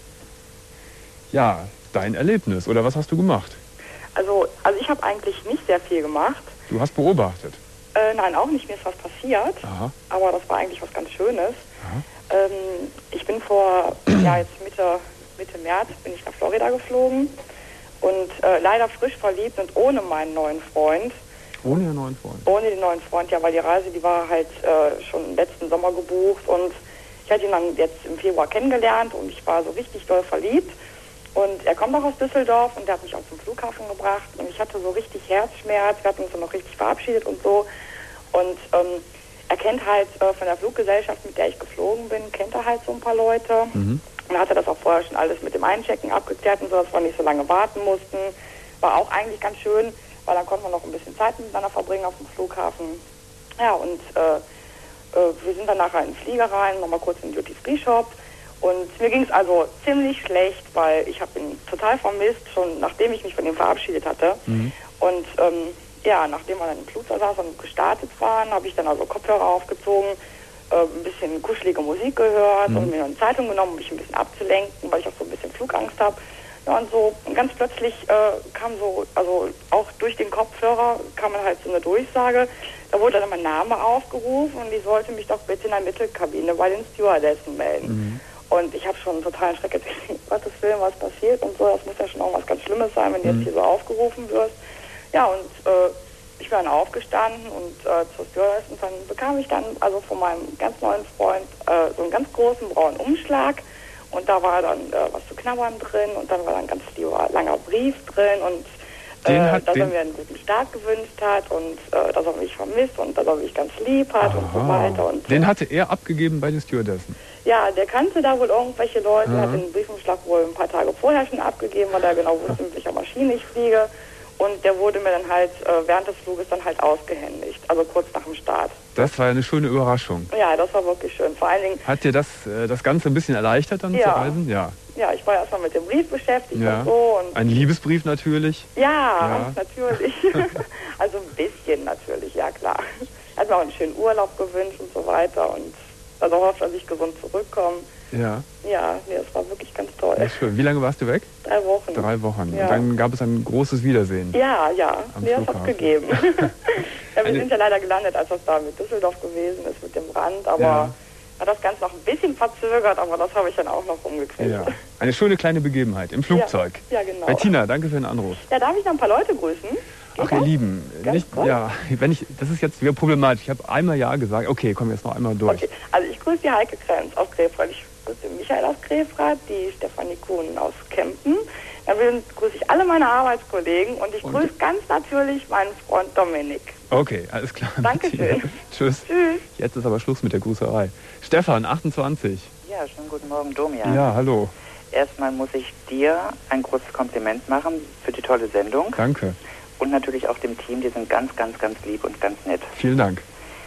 S2: Ja, dein Erlebnis, oder was hast du gemacht?
S10: Also, also ich habe eigentlich nicht sehr viel gemacht.
S2: Du hast beobachtet.
S10: Äh, nein, auch nicht. Mir ist was passiert.
S2: Aha.
S10: Aber das war eigentlich was ganz Schönes. Ähm, ich bin vor, ja jetzt Mitte, Mitte März, bin ich nach Florida geflogen. Und äh, leider frisch verliebt und ohne meinen neuen Freund.
S2: Ohne den neuen Freund?
S10: Ohne den neuen Freund, ja, weil die Reise, die war halt äh, schon letzten Sommer gebucht. Und ich hatte ihn dann jetzt im Februar kennengelernt und ich war so richtig doll verliebt. Und er kommt auch aus Düsseldorf und der hat mich auch zum Flughafen gebracht. Und ich hatte so richtig Herzschmerz. Wir hatten uns dann noch richtig verabschiedet und so. Und ähm, er kennt halt äh, von der Fluggesellschaft, mit der ich geflogen bin, kennt er halt so ein paar Leute.
S2: Mhm.
S10: Und er hatte das auch vorher schon alles mit dem Einchecken abgeklärt und so, dass wir nicht so lange warten mussten. War auch eigentlich ganz schön, weil dann konnte man noch ein bisschen Zeit miteinander verbringen auf dem Flughafen. Ja, und äh, äh, wir sind dann nachher in den Flieger rein, nochmal kurz in den Duty-Free-Shop. Und mir ging es also ziemlich schlecht, weil ich habe ihn total vermisst, schon nachdem ich mich von ihm verabschiedet hatte.
S2: Mhm.
S10: Und ähm, ja, nachdem wir dann im Flugzeug saßen und gestartet waren, habe ich dann also Kopfhörer aufgezogen, äh, ein bisschen kuschelige Musik gehört
S2: Mhm.
S10: und mir eine Zeitung genommen, um mich ein bisschen abzulenken, weil ich auch so ein bisschen Flugangst habe. Ja, und so und ganz plötzlich äh, kam so, also auch durch den Kopfhörer kam dann halt so eine Durchsage, da wurde dann mein Name aufgerufen und die sollte mich doch bitte in der Mittelkabine bei den Stewardessen melden.
S2: Mhm.
S10: Und ich habe schon einen totalen Schreck gedacht, Gottes Willen, was passiert und so, das muss ja schon irgendwas ganz Schlimmes sein, wenn du
S2: Mhm.
S10: jetzt hier so aufgerufen wirst. Ja, und äh, ich bin dann aufgestanden und äh, zur Stewardess und dann bekam ich dann also von meinem ganz neuen Freund äh, so einen ganz großen braunen Umschlag und da war dann äh, was zu knabbern drin und dann war dann ein ganz lieber langer Brief drin und
S2: Den
S10: äh,
S2: hat
S10: dass
S2: den-
S10: er mir einen guten Start gewünscht hat und äh, dass er mich vermisst und dass er mich ganz lieb hat und so weiter. Und
S2: Den hatte er abgegeben bei den Stewardessen.
S10: ja, der kannte da wohl irgendwelche Leute,
S2: Aha.
S10: hat den Briefumschlag wohl ein paar Tage vorher schon abgegeben, weil er genau wusste, mit welcher Maschine ich fliege. Und der wurde mir dann halt äh, während des Fluges dann halt ausgehändigt, also kurz nach dem Start.
S2: Das war ja eine schöne Überraschung.
S10: Ja, das war wirklich schön. Vor allen Dingen,
S2: Hat dir das, äh, das Ganze ein bisschen erleichtert dann
S10: Ja.
S2: zu reisen? Ja.
S10: ja, ich war erstmal mit dem Brief beschäftigt
S2: Ja.
S10: und so. Und
S2: Ein Liebesbrief natürlich.
S10: ja,
S2: Ja.
S10: natürlich. Also ein bisschen natürlich, ja klar. Er hat mir auch einen schönen Urlaub gewünscht und so weiter und also hofft, dass ich gesund zurückkomme.
S2: Ja,
S10: Ja, nee, das war wirklich ganz toll.
S2: das ist schön. Wie lange warst du weg?
S10: Drei Wochen.
S2: Drei Wochen.
S10: Ja.
S2: Und dann gab es ein großes Wiedersehen.
S10: Ja, ja,
S2: Am
S10: nee, das hat
S2: Flughafen.
S10: gegeben. ja, wir
S2: Eine-
S10: sind ja leider gelandet, als das da mit Düsseldorf gewesen ist, mit dem Brand, aber
S2: Ja.
S10: hat das Ganze noch ein bisschen verzögert, aber das habe ich dann auch noch rumgekriegt.
S2: Ja. Eine schöne kleine Begebenheit im Flugzeug.
S10: Ja, ja, genau.
S2: Bettina, danke für den Anruf.
S10: Ja, darf ich noch ein paar Leute grüßen?
S2: Ach, ihr Lieben,
S10: Ganz
S2: nicht,
S10: kurz?
S2: ja, wenn ich, das ist jetzt wieder problematisch. Ich habe einmal Ja gesagt. Okay, kommen wir jetzt noch einmal durch.
S10: Okay, also ich grüße die Heike Krenz aus Krefeld, ich grüße den Michael aus Krefeld, die Stefanie Kuhn aus Kempen. Dann grüße ich alle meine Arbeitskollegen und ich
S2: Und-
S10: grüße ganz natürlich meinen Freund Dominik.
S2: Okay, alles klar.
S10: Dankeschön.
S2: Bettina. Tschüss.
S10: Tschüss.
S2: Jetzt ist aber Schluss mit der Grüßerei. Stefan, achtundzwanzig.
S11: Ja, schönen guten Morgen, Domian.
S2: Ja, hallo.
S11: Erstmal muss ich dir ein großes Kompliment machen für die tolle Sendung.
S2: Danke.
S11: Und natürlich auch dem Team, die sind ganz, ganz, ganz lieb und ganz nett.
S2: Vielen Dank.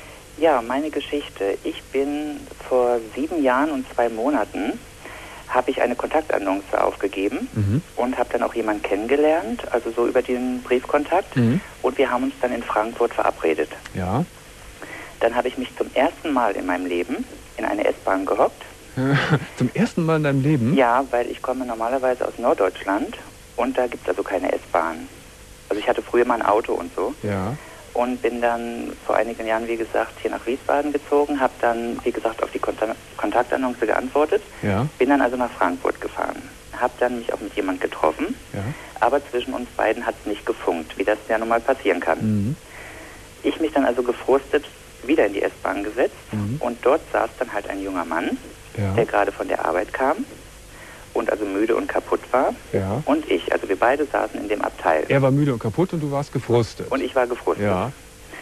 S11: Ja, meine Geschichte. Ich bin vor sieben Jahren und zwei Monaten habe ich eine Kontaktannonce aufgegeben
S2: Mhm.
S11: und habe dann auch jemanden kennengelernt, also so über den Briefkontakt.
S2: Mhm.
S11: Und wir haben uns dann in Frankfurt verabredet.
S2: Ja.
S11: Dann habe ich mich zum ersten Mal in meinem Leben in eine S-Bahn gehockt.
S2: Zum ersten Mal in deinem Leben?
S11: Ja, weil ich komme normalerweise aus Norddeutschland und da gibt es also keine S-Bahn. Also ich hatte früher mal ein Auto und so
S2: Ja.
S11: und bin dann vor einigen Jahren, wie gesagt, hier nach Wiesbaden gezogen, habe dann, wie gesagt, auf die Konta- Kontaktannonce geantwortet,
S2: Ja.
S11: bin dann also nach Frankfurt gefahren, habe dann mich auch mit jemand getroffen,
S2: Ja.
S11: aber zwischen uns beiden hat es nicht gefunkt, wie das ja nun mal passieren kann.
S2: Mhm.
S11: Ich mich dann also gefrustet wieder in die S-Bahn gesetzt
S2: Mhm.
S11: und dort saß dann halt ein junger Mann,
S2: Ja.
S11: der gerade von der Arbeit kam und also müde und kaputt war.
S2: Ja.
S11: Und ich, also wir beide saßen in dem Abteil.
S2: Er war müde und kaputt und du warst gefrustet.
S11: Und ich war gefrustet.
S2: Ja.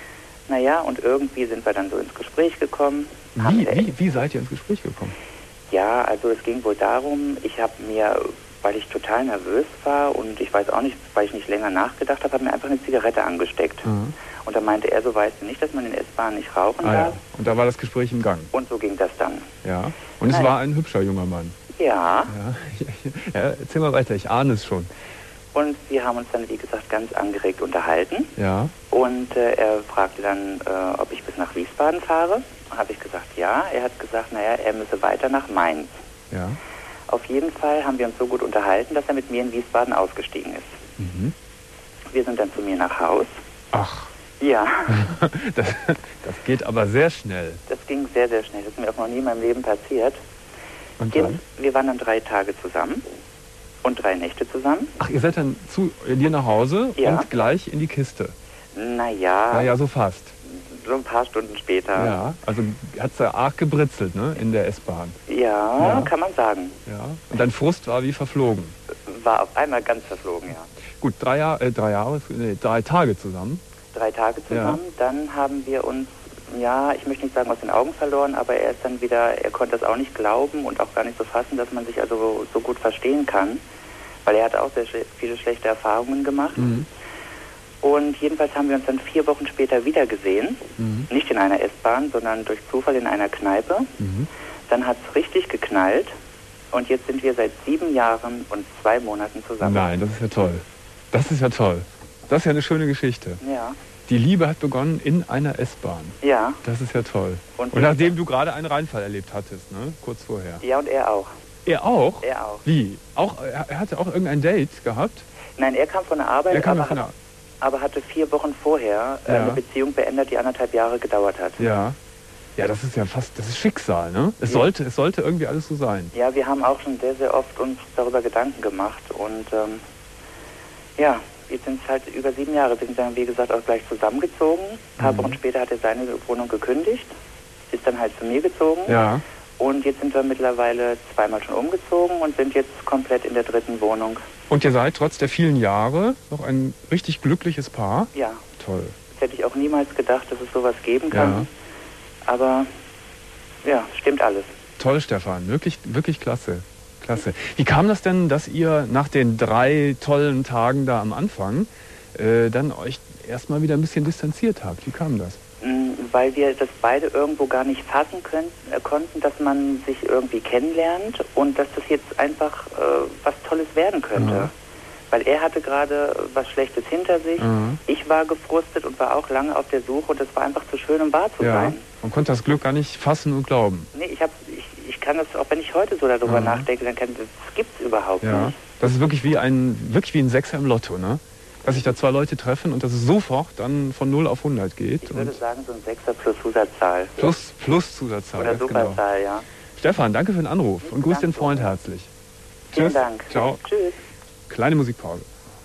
S11: Naja, und irgendwie sind wir dann so ins Gespräch gekommen. Haben
S2: Wie,
S11: wir-
S2: wie, wie seid ihr ins Gespräch gekommen?
S11: Ja, also es ging wohl darum, ich habe mir, weil ich total nervös war und ich weiß auch nicht, weil ich nicht länger nachgedacht habe, habe mir einfach eine Zigarette angesteckt.
S2: Mhm.
S11: Und da meinte er, so weißt du nicht, dass man in S-Bahn nicht rauchen
S2: Ah,
S11: darf.
S2: ja. Und da war das Gespräch im Gang.
S11: Und so ging das dann.
S2: Ja. Und Und
S7: Nein.
S2: es war ein hübscher junger Mann.
S7: Ja.
S2: Ja. Ja, erzähl mal weiter, ich ahne es schon.
S7: Und wir haben uns dann, wie gesagt, ganz angeregt unterhalten.
S2: Ja.
S7: Und äh, er fragte dann, äh, ob ich bis nach Wiesbaden fahre. Habe ich gesagt, ja. Er hat gesagt, naja, er müsse weiter nach Mainz.
S2: Ja.
S7: Auf jeden Fall haben wir uns so gut unterhalten, dass er mit mir in Wiesbaden ausgestiegen ist.
S2: Mhm.
S7: Wir sind dann zu mir nach Haus.
S2: Ach.
S7: Ja.
S2: das, das geht aber sehr schnell.
S7: Das ging sehr, sehr schnell. Das ist mir auch noch nie in meinem Leben passiert.
S2: Und
S7: Jetzt,
S2: dann?
S7: wir waren dann drei Tage zusammen und drei Nächte zusammen.
S2: Ach, ihr seid dann zu dir nach Hause
S7: Ja.
S2: und gleich in die Kiste?
S7: Naja.
S2: Naja, so fast.
S7: So ein paar Stunden später.
S2: Ja, also hat es da arg gebritzelt, ne, in der S-Bahn.
S7: Ja,
S2: Ja.
S7: kann man sagen.
S2: Ja. Und dein Frust war wie verflogen.
S7: War auf einmal ganz verflogen, ja.
S2: Gut, drei, Jahr, äh, drei Jahre, nee, drei Tage zusammen.
S7: Drei Tage zusammen. Dann haben wir uns, ja, ich möchte nicht sagen aus den Augen verloren, aber er ist dann wieder, er konnte das auch nicht glauben und auch gar nicht so fassen, dass man sich also so gut verstehen kann. Weil er hatte auch sehr schle- viele schlechte Erfahrungen gemacht.
S2: Mhm.
S7: Und jedenfalls haben wir uns dann vier Wochen später wieder gesehen.
S2: Mhm.
S7: Nicht in einer S-Bahn, sondern durch Zufall in einer Kneipe.
S2: Mhm.
S7: Dann hat es richtig geknallt. Und jetzt sind wir seit sieben Jahren und zwei Monaten zusammen.
S2: Nein, das ist ja toll. Das ist ja toll. Das ist ja eine schöne Geschichte.
S7: Ja.
S2: Die Liebe hat begonnen in einer S-Bahn.
S7: Ja.
S2: Das ist ja toll.
S7: Und,
S2: Und nachdem du gerade einen Reinfall erlebt hattest, ne? Kurz vorher.
S7: Ja, und er auch.
S2: Er auch?
S7: Er auch.
S2: Wie? Auch, er er hatte auch irgendein Date gehabt?
S7: Nein, er kam von der Arbeit,
S2: Er kam
S7: aber,
S2: doch von der
S7: hat, aber hatte vier Wochen vorher äh,
S2: Ja.
S7: eine Beziehung beendet, die anderthalb Jahre gedauert hat.
S2: Ja. Ja, das ist ja fast, das ist Schicksal, ne? Es,
S7: Ja.
S2: sollte, es sollte irgendwie alles so sein.
S7: Ja, wir haben auch schon sehr, sehr oft uns darüber Gedanken gemacht und ähm, ja, jetzt sind es halt über sieben Jahre. Wir sind dann, wie gesagt, auch gleich zusammengezogen. Ein paar
S2: Mhm.
S7: Wochen später hat er seine Wohnung gekündigt, ist dann halt zu mir gezogen.
S2: Ja.
S7: Und jetzt sind wir mittlerweile zweimal schon umgezogen und sind jetzt komplett in der dritten Wohnung.
S2: Und ihr seid trotz der vielen Jahre noch ein richtig glückliches Paar?
S7: Ja.
S2: Toll.
S7: Das hätte ich auch niemals gedacht, dass es sowas geben kann.
S2: Ja.
S7: Aber ja, stimmt alles.
S2: Toll, Stefan. Wirklich, wirklich klasse. Klasse. Wie kam das denn, dass ihr nach den drei tollen Tagen da am Anfang äh, dann euch erstmal wieder ein bisschen distanziert habt? Wie kam das?
S7: Mm, Weil wir das beide irgendwo gar nicht fassen können, äh, konnten, dass man sich irgendwie kennenlernt und dass das jetzt einfach äh, was Tolles werden könnte.
S2: Ja.
S7: Weil er hatte gerade was Schlechtes hinter sich.
S2: Mhm.
S7: Ich war gefrustet und war auch lange auf der Suche und das war einfach zu schön, um wahr zu
S2: Ja.
S7: sein.
S2: Man konnte das Glück gar nicht fassen und glauben.
S7: Nee, ich, hab, ich, ich kann das, auch wenn ich heute so darüber
S2: Mhm.
S7: nachdenke, dann kann das gibt's überhaupt
S2: Ja.
S7: nicht.
S2: Das ist wirklich wie ein, wirklich wie ein Sechser im Lotto, ne? Dass sich da zwei Leute treffen und dass es sofort dann von null auf hundert geht.
S7: Ich würde
S2: Und
S7: sagen, so ein Sechser plus Zusatzzahl.
S2: plus, plus Zusatzzahl.
S7: Oder
S2: ganz genau.
S7: Superzahl, ja.
S2: Stefan, danke für den Anruf und grüß den Freund herzlich.
S7: Vielen
S2: Tschüss.
S7: Dank.
S2: Ciao.
S7: Tschüss.
S2: Kleine Musikpause.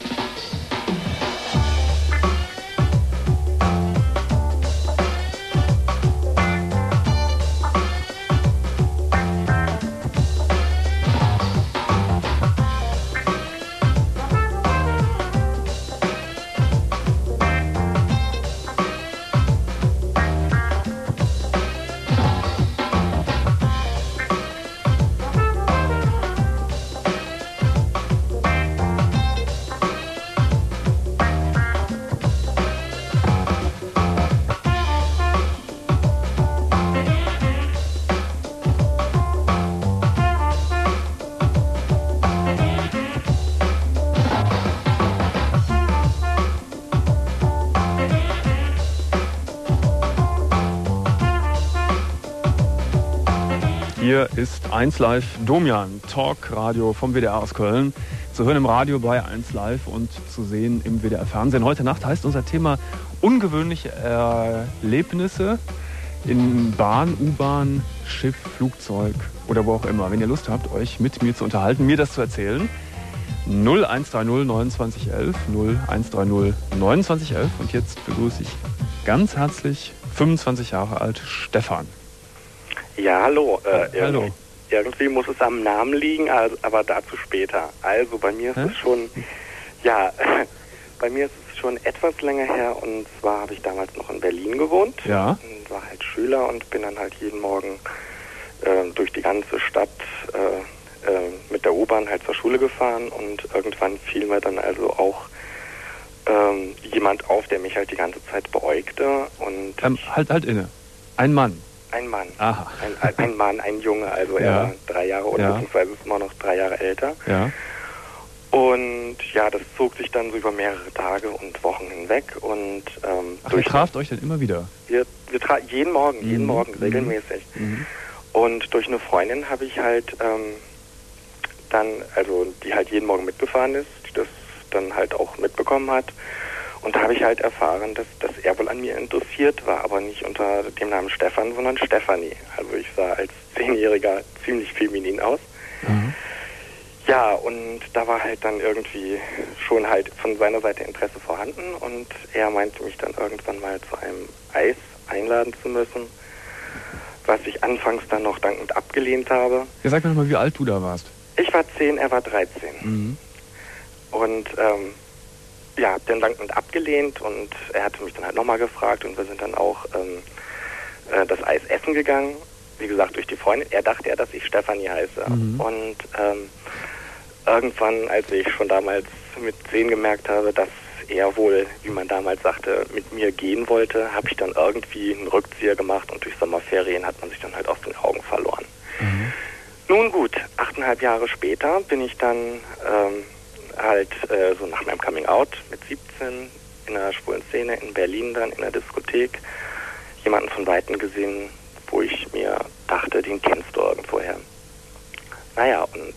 S2: Hier ist eins Live Domian, Talkradio vom W D R aus Köln. Zu hören im Radio bei eins Live und zu sehen im W D R Fernsehen. Heute Nacht heißt unser Thema ungewöhnliche Erlebnisse in Bahn, U-Bahn, Schiff, Flugzeug oder wo auch immer. Wenn ihr Lust habt, euch mit mir zu unterhalten, mir das zu erzählen. null eins drei null neunundzwanzig elf, null eins drei null neunundzwanzig elf. Und jetzt begrüße ich ganz herzlich fünfundzwanzig Jahre alt Stefan.
S12: Ja, hallo. Äh,
S2: Hallo.
S12: Irgendwie, irgendwie muss es am Namen liegen, also, aber dazu später. Also bei mir ist
S2: Hä?
S12: es schon, ja, bei mir ist es schon etwas länger her und zwar habe ich damals noch in Berlin gewohnt.
S2: Ja.
S12: Und war halt Schüler und bin dann halt jeden Morgen äh, durch die ganze Stadt äh, äh, mit der U-Bahn halt zur Schule gefahren und irgendwann fiel mir dann also auch ähm, jemand auf, der mich halt die ganze Zeit beäugte und
S2: Ähm, halt, halt inne. Ein Mann.
S12: Ein Mann.
S2: Aha.
S12: Ein, ein Mann, ein Junge, also er
S2: Ja.
S12: war drei Jahre oder
S2: Ja.
S12: beziehungsweise ist immer noch drei Jahre älter.
S2: Ja.
S12: Und ja, das zog sich dann so über mehrere Tage und Wochen hinweg und ähm,
S2: Ach, ihr traft euch dann immer wieder?
S12: wir, wir tra jeden Morgen, jeden
S2: Mhm.
S12: Morgen, regelmäßig.
S2: Mhm.
S12: Und durch eine Freundin habe ich halt ähm, dann, also die halt jeden Morgen mitgefahren ist, die das dann halt auch mitbekommen hat. Und da habe ich halt erfahren, dass, dass er wohl an mir interessiert war, aber nicht unter dem Namen Stefan, sondern Stefanie. Also ich sah als Zehnjähriger ziemlich feminin aus.
S2: Mhm.
S12: Ja, und da war halt dann irgendwie schon halt von seiner Seite Interesse vorhanden und er meinte mich dann irgendwann mal zu einem Eis einladen zu müssen, was ich anfangs dann noch dankend abgelehnt habe.
S2: Ja, sag mir noch mal, wie alt du da warst.
S12: Ich war zehn, er war dreizehn.
S2: Mhm.
S12: Und ähm, ja, hab den dankend abgelehnt und er hatte mich dann halt nochmal gefragt und wir sind dann auch ähm, äh, das Eis essen gegangen. Wie gesagt, durch die Freundin. Er dachte ja, dass ich Stefanie heiße.
S2: Mhm.
S12: Und ähm, irgendwann, als ich schon damals mit zehn gemerkt habe, dass er wohl, wie man damals sagte, mit mir gehen wollte, habe ich dann irgendwie einen Rückzieher gemacht und durch Sommerferien hat man sich dann halt aus den Augen verloren.
S2: Mhm.
S12: Nun gut, achteinhalb Jahre später bin ich dann ähm, halt äh, so nach meinem Coming Out mit siebzehn in der schwulen Szene in Berlin dann in der Diskothek jemanden von Weitem gesehen, wo ich mir dachte, den kennst du irgendwoher. Naja, und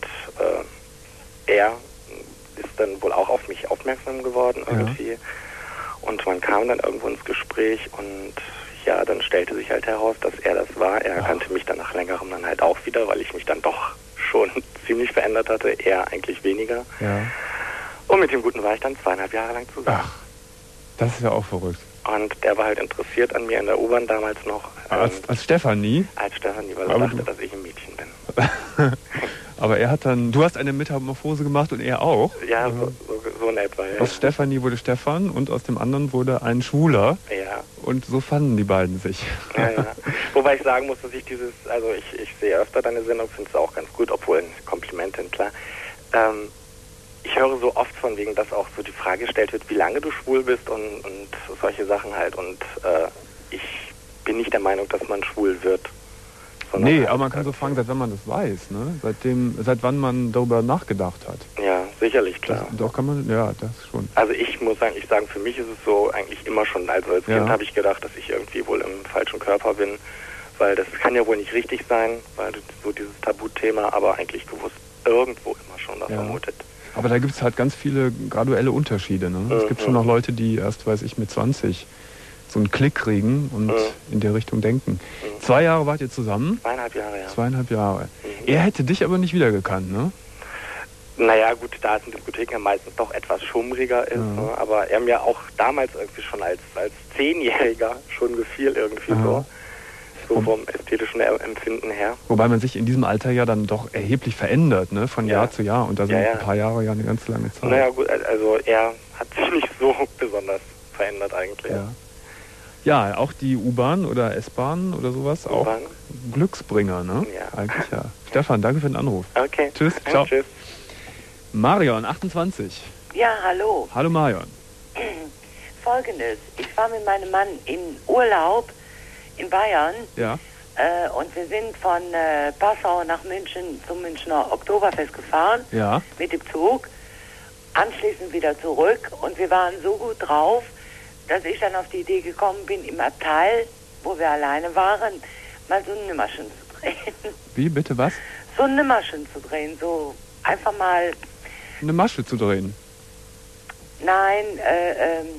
S12: äh, er ist dann wohl auch auf mich aufmerksam geworden irgendwie. Ja. Und man kam dann irgendwo ins Gespräch und ja, dann stellte sich halt heraus, dass er das war. Er
S2: Ach.
S12: kannte mich dann nach längerem dann halt auch wieder, weil ich mich dann doch schon ziemlich verändert hatte, er eigentlich weniger.
S2: Ja.
S12: Und mit dem Guten war ich dann zweieinhalb Jahre lang zusammen.
S2: Ach, das ist ja auch verrückt.
S12: Und der war halt interessiert an mir in der U-Bahn damals noch. Ähm,
S2: Als, als Stefanie?
S12: Als Stefanie, weil er
S2: Aber
S12: dachte,
S2: du-
S12: dass ich ein Mädchen bin.
S2: Aber er hat dann, du hast eine Metamorphose gemacht und er auch.
S12: Ja, so, so, so in etwa. Ja.
S2: Aus Stefanie wurde Stefan und aus dem anderen wurde ein Schwuler.
S12: Ja.
S2: Und so fanden die beiden sich.
S12: Ja, ja. Wobei ich sagen muss, dass ich dieses, also ich, ich sehe öfter deine Sendung, finde es auch ganz gut, obwohl Komplimente, klar. Ähm, ich höre so oft von wegen, dass auch so die Frage gestellt wird, wie lange du schwul bist und, und solche Sachen halt. Und äh, ich bin nicht der Meinung, dass man schwul wird. sondern
S2: Nee,
S12: halt
S2: aber man kann so fragen, seit wann man das weiß, ne? Seitdem, seit wann man darüber nachgedacht hat.
S12: Ja, sicherlich, klar.
S2: Das, doch kann man, ja, das schon.
S12: Also ich muss eigentlich sagen, für mich ist es so eigentlich immer schon, also als
S2: Ja.
S12: Kind habe ich gedacht, dass ich irgendwie wohl im falschen Körper bin, weil das kann ja wohl nicht richtig sein, weil so dieses Tabuthema, aber eigentlich gewusst, irgendwo immer schon das
S2: Ja.
S12: vermutet.
S2: Aber da gibt es halt ganz viele graduelle Unterschiede, ne? Es gibt
S12: Mhm.
S2: schon noch Leute, die erst, weiß ich, mit zwanzig so einen Klick kriegen und
S12: Mhm.
S2: in der Richtung denken. Zwei Jahre wart ihr zusammen?
S12: Zweieinhalb Jahre, ja.
S2: Zweieinhalb Jahre.
S12: Mhm.
S2: Er hätte dich aber nicht wiedergekannt, ne?
S12: Naja, gut, da es in Diskotheken ja meistens doch etwas schummriger ist,
S2: Ja.
S12: ne, aber er mir auch damals irgendwie schon als, als Zehnjähriger schon gefiel irgendwie
S2: Ja.
S12: so. So vom ästhetischen Empfinden her.
S2: Wobei man sich in diesem Alter ja dann doch erheblich verändert, ne? Von
S12: Ja.
S2: Jahr zu Jahr. Und da sind
S12: Ja, ja.
S2: ein paar Jahre ja eine ganz lange Zeit.
S12: Naja, gut, also er hat sich nicht so besonders verändert eigentlich.
S2: Ja. Ja, auch die U-Bahn oder S-Bahn oder sowas, auch
S12: U-Bahn.
S2: Glücksbringer, ne?
S12: Ja.
S2: Eigentlich ja. Stefan, danke für den Anruf.
S12: Okay.
S2: Tschüss,
S12: Ja,
S2: ciao.
S12: Tschüss.
S2: Marion, achtundzwanzig.
S13: Ja, hallo.
S2: Hallo Marion.
S13: Folgendes. Ich war mit meinem Mann in Urlaub in Bayern
S2: Ja.
S13: äh, und wir sind von äh, Passau nach München zum Münchner Oktoberfest gefahren
S2: Ja.
S13: mit dem Zug, anschließend wieder zurück und wir waren so gut drauf, dass ich dann auf die Idee gekommen bin, im Abteil, wo wir alleine waren, mal so ein Nimmerchen zu drehen.
S2: Wie, bitte, was?
S13: So ein Nimmerchen zu drehen, so einfach mal,
S2: Eine Masche zu drehen.
S13: nein, äh, ähm,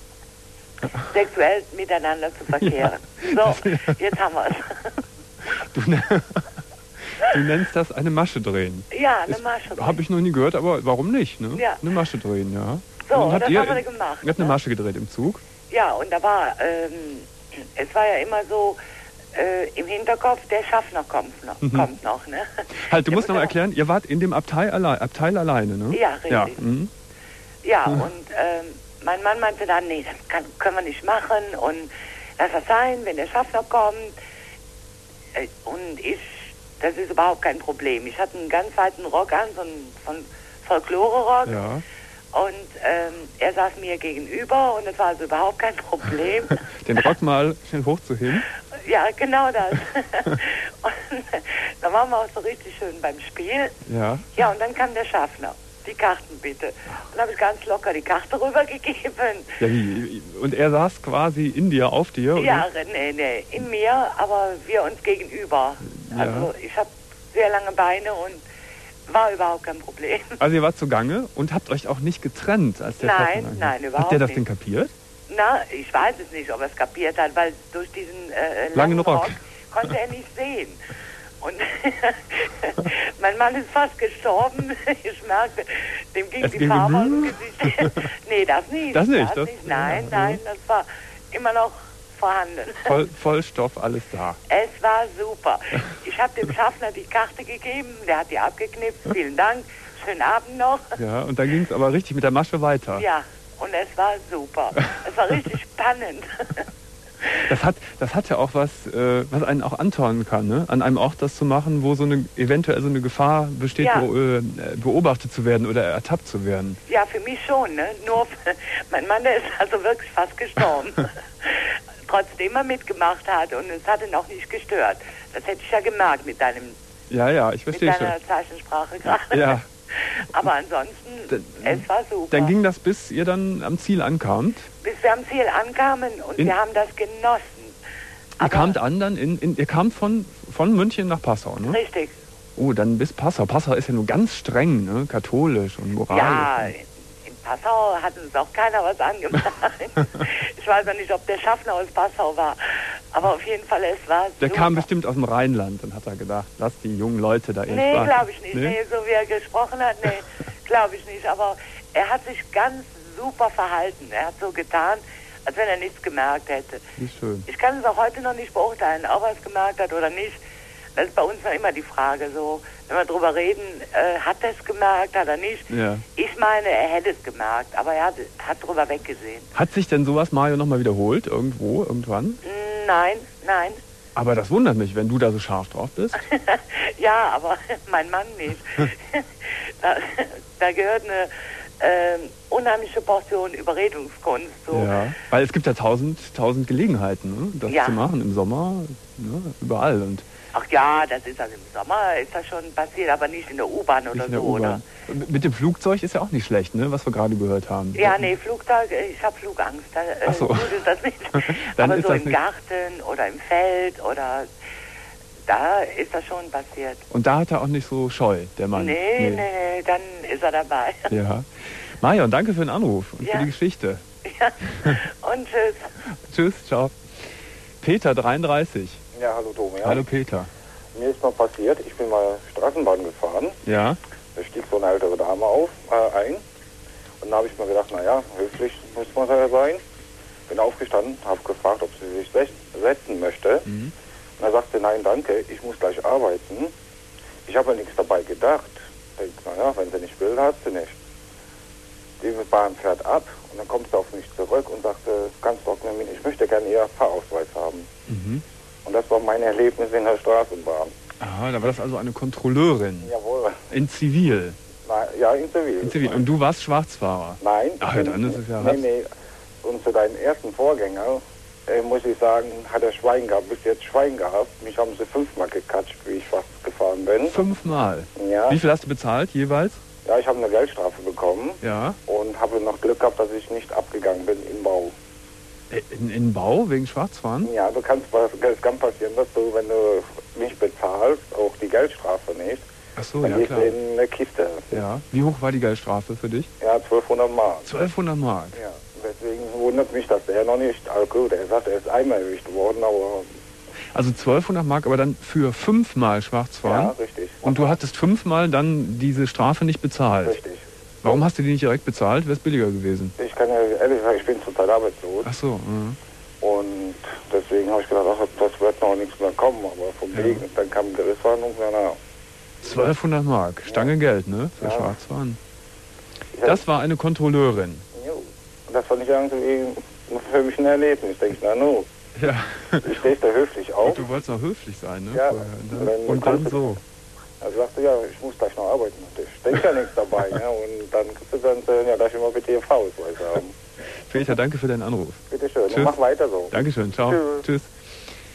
S13: sexuell miteinander zu verkehren. So, jetzt haben wir es.
S2: Du, ne- du nennst das eine Masche drehen.
S13: Ja, eine Masche drehen.
S2: Habe ich noch nie gehört, aber warum nicht, ne?
S13: Ja.
S2: Eine Masche drehen, ja.
S13: So,
S2: Und
S13: und
S2: habt
S13: das
S2: ihr,
S13: haben wir gemacht,
S2: Ihr habt eine
S13: ne?
S2: Masche gedreht im Zug.
S13: Ja, und da war, ähm, es war ja immer so, äh, im Hinterkopf, der Schaffner kommt noch,
S2: Mhm.
S13: kommt noch, ne?
S2: Halt, du
S13: Der
S2: musst noch
S13: muss
S2: mal
S13: ja
S2: erklären, ihr wart in dem Abteil, alle, Abteil alleine, ne?
S13: Ja, richtig.
S2: Ja, mhm.
S13: Ja,
S2: Mhm.
S13: und ähm, mein Mann meinte dann, nee, das kann, können wir nicht machen und lass das sein, wenn der Schaffner kommt. Äh, und ich, das ist überhaupt kein Problem. Ich hatte einen ganz weiten Rock an, so einen, so einen Folklore-Rock.
S2: Ja.
S13: Und ähm, er saß mir gegenüber und das war also überhaupt kein Problem.
S2: Den Rock mal schnell hochzuheben.
S13: Ja, genau das. Und dann waren wir auch so richtig schön beim Spiel.
S2: Ja.
S13: Ja, und dann kam der Schaffner. Die Karten bitte. Dann habe ich ganz locker die Karte rübergegeben.
S2: Ja, wie? Und er saß quasi in dir, auf dir? Oder?
S13: Ja, nee, nee, in mir, aber wir uns gegenüber.
S2: Ja.
S13: Also ich habe sehr lange Beine und war überhaupt kein Problem.
S2: Also ihr wart zugange und habt euch auch nicht getrennt, als der
S13: Nein,
S2: Schaffner
S13: nein,
S2: ankam.
S13: überhaupt
S2: Hat der das
S13: nicht.
S2: denn kapiert?
S13: Na, ich weiß es nicht, ob er es kapiert hat, weil durch diesen äh,
S2: Langen
S13: langen
S2: Rock.
S13: Rock konnte er nicht sehen. Und mein Mann ist fast gestorben. Ich merkte, dem ging
S2: Es
S13: die
S2: ging
S13: Farbe aus
S2: um-
S13: dem Gesicht. Nee, das nicht.
S2: Das nicht,
S13: Das
S2: das-
S13: nicht. Nein,
S2: ja,
S13: nein, das war immer noch vorhanden.
S2: Voll, Vollstoff, alles da.
S13: Es war super. Ich habe dem Schaffner die Karte gegeben, der hat die abgeknipst. Vielen Dank. Schönen Abend noch.
S2: Ja, und dann ging es aber richtig mit der Masche weiter.
S13: Ja, und es war super. Es war richtig spannend.
S2: Das hat, das hat ja auch was, äh, was einen auch antornen kann, ne? An einem Ort das zu machen, wo so eine eventuell so eine Gefahr besteht,
S13: Ja.
S2: be äh, beobachtet zu werden oder ertappt zu werden.
S13: Ja, für mich schon, ne? Nur für, mein Mann, der ist also wirklich fast gestorben. Trotzdem er mitgemacht hat und es hat ihn auch nicht gestört. Das hätte ich ja gemerkt mit deinem,
S2: Ja, ja, ich
S13: mit
S2: verstehe schon.
S13: deiner Zeichensprache gerade.
S2: Ja,
S13: Aber ansonsten, es war super.
S2: dann ging das, bis ihr dann am Ziel ankamt.
S13: Bis wir am Ziel ankamen und
S2: In-
S13: wir haben das genossen.
S2: Ihr kamt an dann, in, in, ihr kamt von, von München nach Passau, ne?
S13: Richtig.
S2: Oh, dann bis Passau. Passau ist ja nur ganz streng, ne? Katholisch und moralisch.
S13: Ja, in, in Passau hat uns auch keiner was angemacht. Ich weiß noch nicht, ob der Schaffner aus Passau war. Aber auf jeden Fall, es war
S2: Der
S13: super.
S2: kam bestimmt aus dem Rheinland und hat da gedacht, lass die jungen Leute da ihren
S13: Nee,
S2: Spaß.
S13: glaube ich nicht.
S2: Nee?
S13: Nee, so wie er gesprochen hat, nee, glaube ich nicht. Aber er hat sich ganz super verhalten. Er hat so getan, als wenn er nichts gemerkt hätte.
S2: Wie schön.
S13: Ich kann es auch heute noch nicht beurteilen, ob er es gemerkt hat oder nicht. Das ist bei uns noch immer die Frage so, wenn wir drüber reden, äh, hat er es gemerkt, hat er nicht.
S2: Ja.
S13: Ich meine, er hätte es gemerkt, aber er hat, hat drüber weggesehen.
S2: Hat sich denn sowas, Mario, nochmal wiederholt? Irgendwo, irgendwann?
S13: Nein, nein.
S2: Aber das wundert mich, wenn du da so scharf drauf bist.
S13: Ja, aber mein Mann nicht. da, da gehört eine ähm, unheimliche Portion Überredungskunst. So.
S2: Ja. Weil es gibt ja tausend, tausend Gelegenheiten, ne? Das
S13: Ja.
S2: zu machen im Sommer, ne? Überall. Und
S13: Ach ja, das ist also im Sommer ist das schon passiert, aber nicht in der U-Bahn oder
S2: nicht in der
S13: so,
S2: U-Bahn. Und Mit dem Flugzeug ist ja auch nicht schlecht, ne? Was wir gerade gehört haben.
S13: oder? Ja, nee, Flugzeug, ich habe Flugangst. Da, äh,
S2: Ach so.
S13: gut ist das nicht.
S2: Dann
S13: aber
S2: ist
S13: so
S2: das
S13: im
S2: nicht-
S13: Garten oder im Feld oder da ist das schon passiert.
S2: Und da hat er auch nicht so scheu, der Mann.
S13: Nee, nee, nee, dann ist er dabei.
S2: Ja. Marion, danke für den Anruf und
S13: Ja.
S2: für die Geschichte.
S13: Ja. Und tschüss.
S2: Tschüss, ciao. Peter, dreiunddreißig.
S14: Ja, hallo Dome. Ja.
S2: Hallo Peter.
S14: Mir ist mal passiert, ich bin mal Straßenbahn gefahren.
S2: Ja.
S14: Da stieg so eine ältere Dame auf, äh, ein. Und da habe ich mir gedacht, naja, höflich muss man da sein. Bin aufgestanden, habe gefragt, ob sie sich sech- setzen möchte.
S2: Mhm.
S14: Und er sagte, nein, danke, ich muss gleich arbeiten. Ich habe ja nichts dabei gedacht. Denk, naja, wenn sie nicht will, hat sie nicht. Die Bahn fährt ab und dann kommt sie auf mich zurück und sagte ganz trocken, ich möchte gerne Ihr Fahrausweis haben.
S2: Mhm.
S14: Und das war mein Erlebnis in der Straßenbahn.
S2: Aha, da war das also eine Kontrolleurin.
S14: Jawohl.
S2: In Zivil.
S14: Na, ja, in Zivil.
S2: In Zivil. Und du warst Schwarzfahrer.
S14: Nein.
S2: Ach ja, dann ist es ja
S14: Nee,
S2: was.
S14: nee. Und zu deinem ersten Vorgänger, äh, muss ich sagen, hat er Schwein gehabt, bis jetzt Schwein gehabt. Mich haben sie fünfmal gekatscht, wie ich fast gefahren bin.
S2: Fünfmal.
S14: Ja.
S2: Wie viel hast du bezahlt jeweils?
S14: Ja, ich habe eine Geldstrafe bekommen
S2: Ja.
S14: und habe noch Glück gehabt, dass ich nicht abgegangen bin im Bau.
S2: In, in Bau wegen Schwarzfahren?
S14: Ja, du kannst, es kann passieren, dass du, wenn du nicht bezahlst, auch die Geldstrafe nicht,
S2: Ach so,
S14: dann
S2: ja
S14: gehst
S2: klar.
S14: du in eine Kiste.
S2: Ja. Wie hoch war die Geldstrafe für dich?
S14: Ja, zwölfhundert Mark.
S2: zwölfhundert Mark.
S14: Ja, deswegen wundert mich, dass der noch nicht, also gut, er sagt, er ist einmal erwischt worden, aber
S2: Also zwölfhundert Mark, aber dann für fünfmal Schwarzfahren?
S14: ja, richtig.
S2: Und du hattest fünfmal dann diese Strafe nicht bezahlt?
S14: Richtig.
S2: Warum hast du die nicht direkt bezahlt? Wäre es billiger gewesen?
S14: Ich kann ja ehrlich sagen, ich bin zurzeit arbeitslos
S2: Ach so. mhm.
S14: und deswegen habe ich gedacht, ach, das wird noch nichts mehr kommen, aber vom
S2: Ja.
S14: Wegen, dann kam Gerichtsverhandlung, ja, na,
S2: zwölfhundert Mark. Stange Geld, ne? Für
S14: Ja.
S2: Schwarzfahren.
S14: Ich hab-
S2: Das war eine Kontrolleurin.
S14: jo. Und das fand ich irgendwie für mich ein Erlebnis. Ich denke, na nu,
S2: Ja.
S14: ich stehst da höflich auf.
S2: Und du wolltest noch höflich sein, ne?
S14: Ja,
S2: Vorher. Und dann,
S14: dann
S2: und dann
S14: kannst du-
S2: so.
S14: Er sagte, ja, ich muss gleich noch arbeiten. Ich denke ja nichts dabei. Ja, und dann kriegst du dann, äh, ja, darf ich mal bitte Ihren Fahrausweis haben.
S2: Peter, danke für deinen Anruf.
S14: Bitte schön,
S2: Tschüss.
S14: und mach weiter so.
S2: Dankeschön, ciao.
S14: Tschüss.
S2: Tschüss.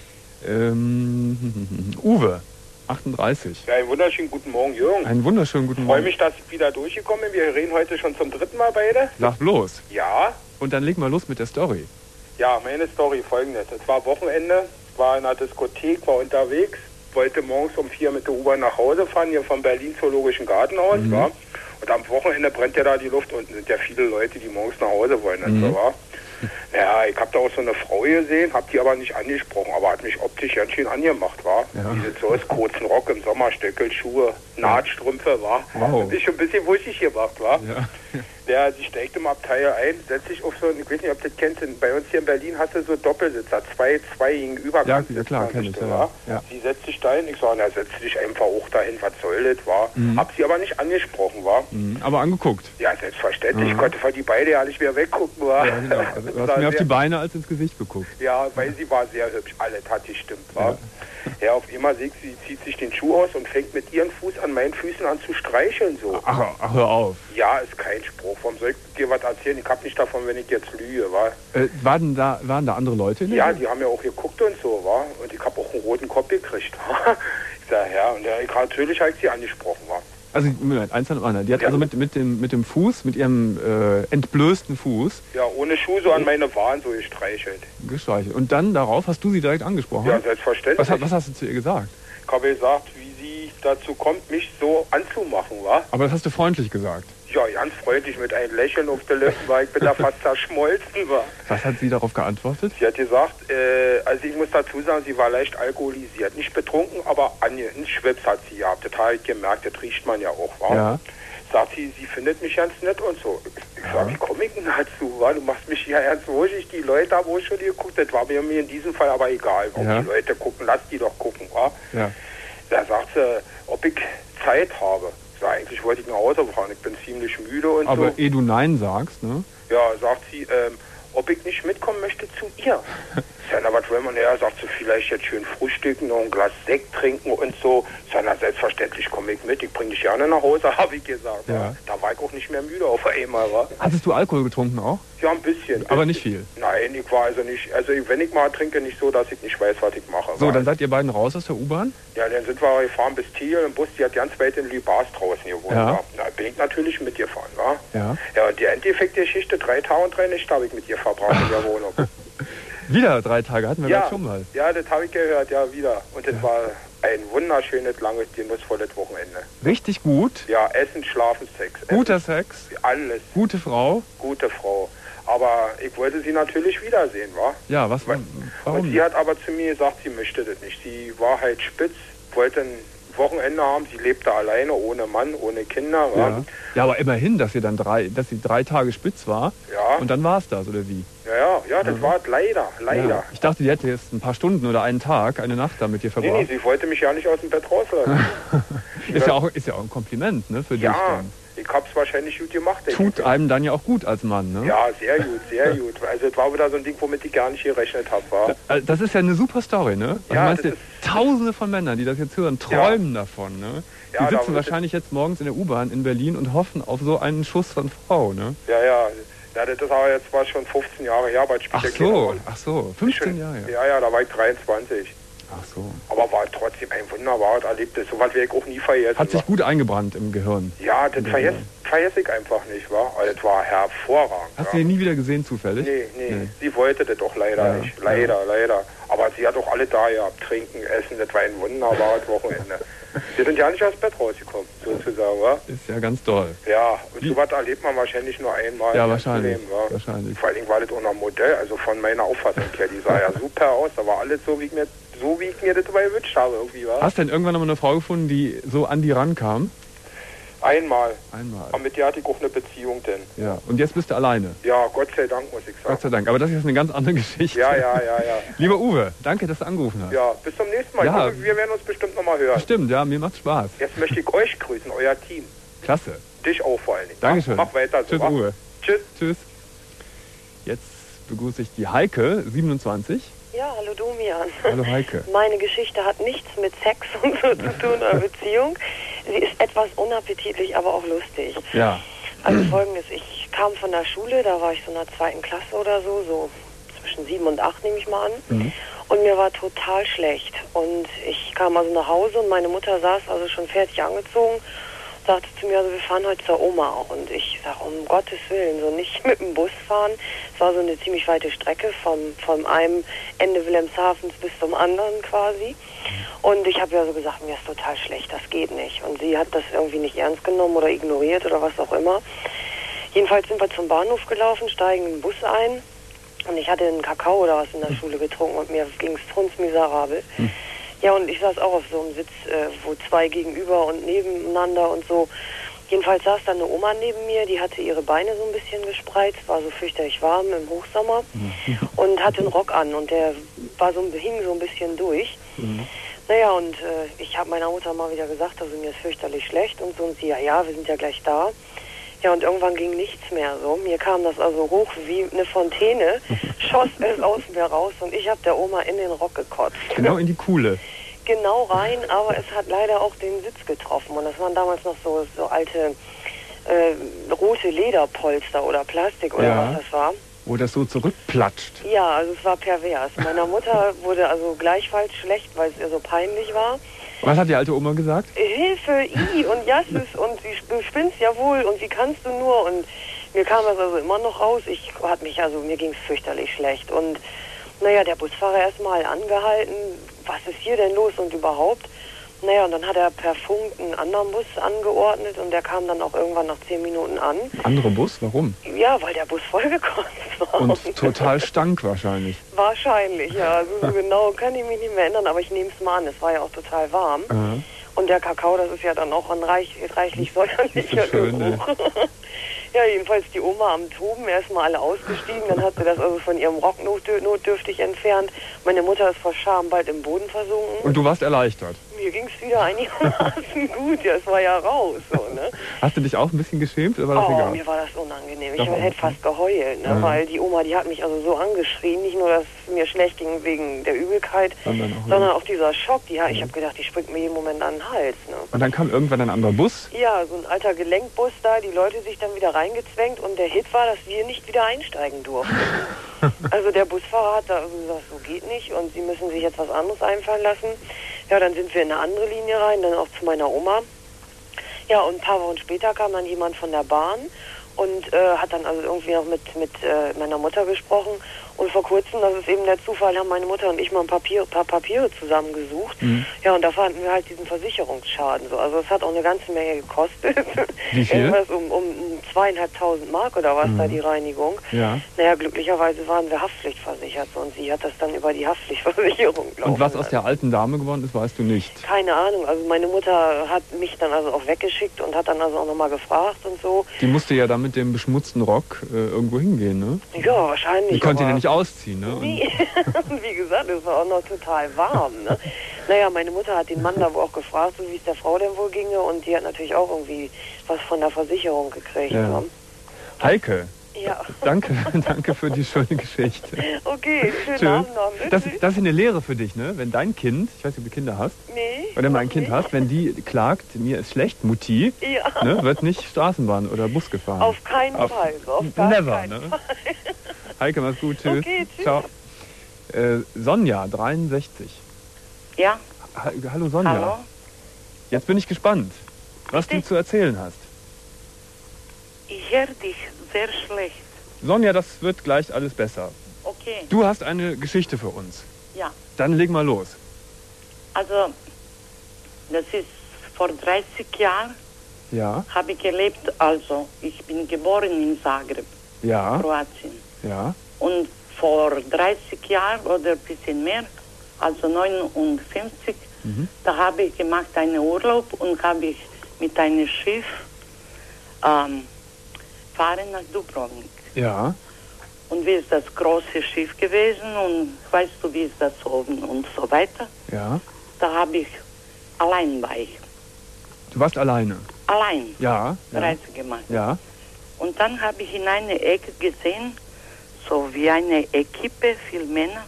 S2: Ähm, Uwe, achtunddreißig.
S15: Ja, einen wunderschönen guten Morgen, Jürgen.
S2: Einen wunderschönen guten
S15: Ich freue
S2: Morgen.
S15: mich, dass ich wieder durchgekommen bin. Wir reden heute schon zum dritten Mal beide.
S2: Sag bloß.
S15: Ja.
S2: Und dann leg mal los mit der Story.
S15: Ja, meine Story folgendes. Es war Wochenende, ich war in einer Diskothek, war unterwegs, wollte morgens um vier mit der U-Bahn nach Hause fahren, hier vom Berlin Zoologischen Gartenhaus,
S2: Mhm.
S15: war. Und am Wochenende brennt ja da die Luft. Unten sind ja viele Leute, die morgens nach Hause wollen. Und
S2: Mhm.
S15: so, war. Ja, ich habe da auch so eine Frau gesehen, habe die aber nicht angesprochen, aber hat mich optisch ganz schön angemacht, war.
S2: Ja.
S15: Die sitzt so aus kurzen Rock im Sommer, Stöckelschuhe, Nahtstrümpfe, war.
S2: Wow.
S15: Das ist schon ein bisschen wuschig gemacht, war.
S2: Ja.
S15: Der, sie steigt im Abteil ein, setzt sich auf so, ich weiß nicht, ob du das kennst, bei uns hier in Berlin hast du so Doppelsitzer, zwei, zwei gegenüber.
S2: Ja, ja klar, kenn ich, ja, ja.
S15: Sie setzt sich dahin, ich sage, na, setz dich einfach auch dahin, was soll das, war.
S2: Mhm.
S15: Hab sie aber nicht angesprochen, war.
S2: Mhm, aber angeguckt.
S15: Ja, selbstverständlich, ich
S2: Mhm.
S15: konnte von die beide ja nicht mehr weggucken, war.
S2: Ja, genau. Also, du
S15: Das
S2: hast
S15: war
S2: mir auf
S15: sehr-
S2: die Beine als ins Gesicht geguckt.
S15: Ja, weil sie war sehr hübsch, alles hat gestimmt, war. Ja, auf einmal sieht sie, zieht sich den Schuh aus und fängt mit ihren Fuß an meinen Füßen an zu streicheln, so.
S2: Ach, ach hör auf.
S15: Ja, ist kein Spruch. Warum soll ich dir was erzählen? Ich hab nicht davon, wenn ich jetzt lüge, war.
S2: Äh, waren, da, waren da andere Leute in der
S15: Ja,
S2: Gruppe?
S15: die haben ja auch geguckt und so, war. Und ich hab auch einen roten Kopf gekriegt, war. Ich sag, ja, und ja, ich, natürlich habe ich sie angesprochen, war.
S2: Also, Moment, eins nach dem anderen. Die hat
S15: Ja.
S2: also mit, mit, dem, mit dem Fuß, mit ihrem äh, entblößten Fuß
S15: Ja, ohne Schuh so an meine Waren so gestreichelt.
S2: gestreichelt. Und dann darauf hast du sie direkt angesprochen?
S15: Ja, selbstverständlich.
S2: Was, hat- was hast du zu ihr gesagt?
S15: Ich habe gesagt, wie sie dazu kommt, mich so anzumachen, war.
S2: Aber das hast du freundlich gesagt.
S15: Ja, ganz freundlich mit einem Lächeln auf der Lippen, weil ich bin da fast zerschmolzen, war.
S2: Was hat sie darauf geantwortet?
S15: Sie hat gesagt, äh, also ich muss dazu sagen, sie war leicht alkoholisiert. Nicht betrunken, aber ange einen Schwips hat sie gehabt. Das habe ich gemerkt, das riecht man ja auch, wa?
S2: Ja.
S15: Sagt sie, sie findet mich ganz nett und so. Ich, ich sag, wie komme ich denn dazu, wa? Du machst mich ja ernst wuschig. Die Leute haben wohl schon geguckt, das war mir in diesem Fall aber egal. Warum
S2: Ja.
S15: die Leute gucken, lass die doch gucken, wa?
S2: Ja.
S15: Da sagt sie, ob ich Zeit habe. Ich sag, eigentlich wollte ich nach Hause fahren, ich bin ziemlich müde und
S2: Aber
S15: so.
S2: ehe du Nein sagst, ne?
S15: Ja, sagt sie, ähm, ob ich nicht mitkommen möchte zu ihr. Ja, na, was will man? Ja, sagt sie, vielleicht jetzt schön frühstücken, noch ein Glas Sekt trinken und so. Ja, na, selbstverständlich komme ich mit, ich bringe dich gerne nach Hause, habe ich gesagt.
S2: Ja.
S15: Ja. Da war ich auch nicht mehr müde auf einmal, wa?
S2: Hattest du Alkohol getrunken auch?
S15: Ja, ein bisschen.
S2: Aber nicht viel.
S15: Nein, ich war also nicht, also wenn ich mal trinke, nicht so, dass ich nicht weiß, was ich mache.
S2: So,
S15: wa?
S2: dann seid ihr beiden raus aus der U-Bahn?
S15: Ja, dann sind wir gefahren bis Thiel, im Bus, die hat ganz weit in Lübars draußen gewohnt.
S2: Ja.
S15: wa? Da bin ich natürlich mitgefahren, wa?
S2: Ja.
S15: Ja, und die Endeffekt-Geschichte, drei Tage und drei Nächte habe ich mit ihr verbracht in der Wohnung.
S2: Wieder drei Tage hatten wir
S15: ja,
S2: gleich schon mal.
S15: ja, das habe ich gehört, ja, wieder. Und das war ein wunderschönes, langes, genussvolles Wochenende.
S2: Richtig gut.
S15: Ja, Essen, Schlafen, Sex.
S2: Guter
S15: Essen,
S2: Sex.
S15: Alles.
S2: Gute Frau.
S15: Gute Frau. Aber ich wollte sie natürlich wiedersehen, wa?
S2: Ja, was?
S15: Und
S2: Warum?
S15: sie hat aber zu mir gesagt, sie möchte das nicht. Sie war halt spitz, wollte ein Wochenende haben. Sie lebte alleine, ohne Mann, ohne Kinder, wa?
S2: Ja. ja, aber immerhin, dass sie dann drei, dass sie drei Tage spitz war.
S15: Ja.
S2: Und dann war es das, oder wie?
S15: Ja, ja, ja, das
S2: Mhm.
S15: war es leider, leider.
S2: Ja. Ich dachte, die hätte jetzt ein paar Stunden oder einen Tag, eine Nacht da mit dir
S15: Nee, nee,
S2: verbracht.
S15: sie wollte mich ja nicht aus dem Bett rauslassen.
S2: ist, ja auch, ist ja auch ein Kompliment, ne, für dich
S15: Ja,
S2: dann.
S15: ich hab's wahrscheinlich gut gemacht. denke
S2: Tut
S15: ich.
S2: einem dann ja auch gut als Mann, ne?
S15: Ja, sehr gut, sehr gut. Also es war wieder so ein Ding, womit ich gar nicht gerechnet habe, war.
S2: Äh, Das ist ja eine super Story, ne? Also
S15: Ja,
S2: meinst
S15: das
S2: du, Tausende von Männern, die das jetzt hören, träumen davon, ne? Die
S15: Ja, da
S2: sitzen
S15: wird
S2: wahrscheinlich jetzt morgens in der U-Bahn in Berlin und hoffen auf so einen Schuss von Frau, ne?
S15: Ja, ja. Ja, das ist aber jetzt war schon fünfzehn Jahre her, aber es spielt
S2: Ach
S15: ja keine
S2: so,
S15: Rolle.
S2: ach so, fünfzehn
S15: Schon-
S2: Jahre.
S15: Ja, ja, da war ich dreiundzwanzig.
S2: Ach so.
S15: Aber war trotzdem ein wunderbares Erlebnis. So was werde ich auch nie vergessen.
S2: Hat sich gut eingebrannt im Gehirn.
S15: Ja, das
S2: Ja.
S15: vergesse vergess ich einfach nicht, wa? Aber das war hervorragend.
S2: Hast
S15: ja.
S2: du ihn nie wieder gesehen zufällig?
S15: Nee, nee,
S2: Nee.
S15: sie wollte das doch leider
S2: Ja,
S15: nicht. Leider, leider. Aber sie hat auch alle da gehabt. Trinken, essen, das war ein wunderbares Wochenende. Wir sind ja nicht aus dem Bett rausgekommen, sozusagen, wa?
S2: Ist ja ganz toll.
S15: Ja, und sowas erlebt man wahrscheinlich nur einmal.
S2: Ja,
S15: im
S2: wahrscheinlich.
S15: Leben, wa?
S2: wahrscheinlich.
S15: Vor allen Dingen war das auch noch ein Modell, also von meiner Auffassung her. Die sah ja super aus, da war alles so, wie ich mir, so wie ich mir das mal gewünscht habe, irgendwie, wa?
S2: Hast du denn irgendwann noch mal eine Frau gefunden, die so an die rankam?
S15: Einmal.
S2: Einmal.
S15: Aber mit der hatte ich auch eine Beziehung denn.
S2: Ja. Und jetzt bist du alleine.
S15: Ja, Gott sei Dank, muss ich sagen.
S2: Gott sei Dank. Aber das ist jetzt eine ganz andere Geschichte.
S15: Ja, ja, ja, ja.
S2: Lieber Uwe, danke, dass du angerufen hast.
S15: Ja, bis zum nächsten Mal.
S2: Ja.
S15: Ich hoffe, wir werden uns bestimmt nochmal hören.
S2: Stimmt, ja, mir macht Spaß.
S15: Jetzt möchte ich euch grüßen, euer Team.
S2: Klasse.
S15: Dich auch vor allen Dingen.
S2: Dankeschön.
S15: Mach, mach weiter so.
S2: Tschüss,
S15: wa?
S2: Uwe.
S15: Tschüss.
S2: Tschüss. Jetzt begrüße ich die Heike, siebenundzwanzig.
S16: Ja, hallo Domian.
S2: Hallo Heike.
S16: Meine Geschichte hat nichts mit Sex und so zu tun oder Beziehung. Sie ist etwas unappetitlich, aber auch lustig.
S2: Ja.
S16: Also folgendes, ich kam von der Schule, da war ich so in der zweiten Klasse oder so, so zwischen sieben und acht nehme ich mal an.
S2: Mhm.
S16: Und mir war total schlecht. Und ich kam also nach Hause und meine Mutter saß also schon fertig angezogen, sagte zu mir, also wir fahren heute zur Oma. Und ich sage, um Gottes Willen, so nicht mit dem Bus fahren. Es war so eine ziemlich weite Strecke vom, vom einem Ende Wilhelmshavens bis zum anderen quasi. Und ich habe ja so gesagt, mir ist total schlecht, das geht nicht. Und sie hat das irgendwie nicht ernst genommen oder ignoriert oder was auch immer. Jedenfalls sind wir zum Bahnhof gelaufen, steigen in den Bus ein. Und ich hatte einen Kakao oder was in der Schule getrunken und mir ging es strunzmiserabel. Hm. Ja, und ich saß auch auf so einem Sitz, äh, wo zwei gegenüber und nebeneinander und so. Jedenfalls saß da eine Oma neben mir, die hatte ihre Beine so ein bisschen gespreizt, war so fürchterlich warm im Hochsommer mhm. und hatte einen Rock an und der war so, hing so ein bisschen durch. Mhm. Naja, und äh, ich habe meiner Mutter mal wieder gesagt, also mir ist fürchterlich schlecht und so. Und sie, ja, ja, wir sind ja gleich da. Ja, und irgendwann ging nichts mehr so. Mir kam das also hoch wie eine Fontäne, schoss es aus mir raus und ich habe der Oma in den Rock gekotzt.
S2: Genau in die Kuhle.
S16: Genau rein, aber es hat leider auch den Sitz getroffen. Und das waren damals noch so, so alte äh, rote Lederpolster oder Plastik oder
S2: ja,
S16: was das war.
S2: Wo das so zurückplatscht.
S16: Ja, also es war pervers. Meiner Mutter wurde also gleichfalls schlecht, weil es ihr so peinlich war.
S2: Was hat die alte Oma gesagt?
S16: Hilfe, i und Jasses und sie, du spinnst ja wohl und wie kannst du nur? Und mir kam das also immer noch raus. Ich hat mich, also mir ging es fürchterlich schlecht. Und naja, der Busfahrer erstmal angehalten, was ist hier denn los und überhaupt? Naja, und dann hat er per Funk einen anderen Bus angeordnet und der kam dann auch irgendwann nach zehn Minuten an.
S2: Andere Bus? Warum?
S16: Ja, weil der Bus vollgekotzt war.
S2: Und total stank wahrscheinlich.
S16: Wahrscheinlich, ja. Also so genau kann ich mich nicht mehr erinnern, aber ich nehme es mal an, es war ja auch total warm.
S2: Aha.
S16: Und der Kakao, das ist ja dann auch ein reich, reichlich säuerlicher
S2: schön,
S16: Geruch. Ja, jedenfalls die Oma am Toben, erstmal alle ausgestiegen, dann hat sie das also von ihrem Rock notdür- notdürftig entfernt. Meine Mutter ist vor Scham bald im Boden versunken.
S2: Und du warst erleichtert?
S16: Mir ging es wieder einigermaßen gut, ja, es war ja raus, so, ne?
S2: Hast du dich auch ein bisschen geschämt, oder war das
S16: oh,
S2: egal?
S16: mir war das unangenehm.
S2: Doch,
S16: ich hätte fast geheult, ne?
S2: Ja.
S16: Weil die Oma, die hat mich also so angeschrien, nicht nur, dass es mir schlecht ging wegen der Übelkeit,
S2: sondern auch,
S16: sondern auch dieser Schock. Die, ja. Ich habe gedacht, die springt mir jeden Moment an den Hals, ne?
S2: Und dann kam irgendwann ein anderer Bus?
S16: Ja, so ein alter Gelenkbus da, die Leute sich dann wieder reingezwängt und der Hit war, dass wir nicht wieder einsteigen durften. Also der Busfahrer hat da also gesagt, so geht nicht und sie müssen sich jetzt was anderes einfallen lassen. Ja, dann sind wir in eine andere Linie rein, dann auch zu meiner Oma. Ja, und ein paar Wochen später kam dann jemand von der Bahn und äh, hat dann also irgendwie noch mit, mit äh, meiner Mutter gesprochen. Und vor kurzem, das ist eben der Zufall, haben meine Mutter und ich mal ein Papier, paar Papiere zusammengesucht. Mhm. Ja, und da fanden wir halt diesen Versicherungsschaden. So. Also es hat auch eine ganze Menge gekostet.
S2: Wie viel?
S16: Irgendwas um, um, um zweieinhalbtausend Mark oder was, mhm. da die Reinigung.
S2: Ja.
S16: Naja, glücklicherweise waren wir haftpflichtversichert so, und sie hat das dann über die Haftpflichtversicherung laufen.
S2: Und was aus der alten Dame geworden ist, weißt du nicht?
S16: Keine Ahnung. Also meine Mutter hat mich dann also auch weggeschickt und hat dann also auch nochmal gefragt und so.
S2: Die musste ja dann mit dem beschmutzten Rock äh, irgendwo hingehen, ne?
S16: Ja, wahrscheinlich.
S2: Die konnte den nicht ausziehen, ne?
S16: Nee. Wie gesagt, es war auch noch total warm, ne? Naja, meine Mutter hat den Mann da wohl auch gefragt, so wie es der Frau denn wohl ginge, und die hat natürlich auch irgendwie was von der Versicherung gekriegt.
S2: Ja.
S16: Ne?
S2: Heike,
S16: ja.
S2: danke, danke für die schöne Geschichte.
S16: Okay, schönen
S2: Tschüss.
S16: Abend noch.
S2: Das, das ist eine Lehre für dich, ne? Wenn dein Kind, ich weiß nicht, ob du Kinder hast,
S16: nee,
S2: oder mal ein Kind hast, wenn die klagt, mir ist schlecht, Mutti,
S16: ja.
S2: ne, wird nicht Straßenbahn oder Bus gefahren.
S16: Auf keinen
S2: Auf
S16: Fall. So, auf gar
S2: never,
S16: keinen
S2: ne?
S16: Fall.
S2: Heike, mach's gut, tschüss.
S16: Okay, tschüss.
S2: Ciao. Äh, Sonja, dreiundsechzig.
S17: Ja.
S2: Ha Hallo Sonja.
S17: Hallo.
S2: Jetzt bin ich gespannt, was
S17: Bitte?
S2: du zu erzählen hast.
S17: Ich höre dich sehr schlecht.
S2: Sonja, das wird gleich alles besser.
S17: Okay.
S2: Du hast eine Geschichte für uns.
S17: Ja.
S2: Dann leg mal los.
S17: Also, das ist vor dreißig Jahren
S2: Ja.
S17: habe ich gelebt. Also, ich bin geboren in Zagreb,
S2: Ja.
S17: Kroatien.
S2: Ja.
S17: Und vor dreißig Jahren oder ein bisschen mehr, also neunundfünfzig,
S2: Mhm.
S17: da habe ich gemacht einen Urlaub und habe ich mit einem Schiff ähm, fahren nach Dubrovnik.
S2: Ja.
S17: Und wie ist das große Schiff gewesen und weißt du, wie ist das oben und so weiter.
S2: Ja.
S17: Da habe ich allein bei.
S2: Du warst alleine.
S17: Allein.
S2: Ja. Ja.
S17: Reise gemacht.
S2: Ja.
S17: Und dann habe ich in eine Ecke gesehen, so wie eine Equipe, viele Männer.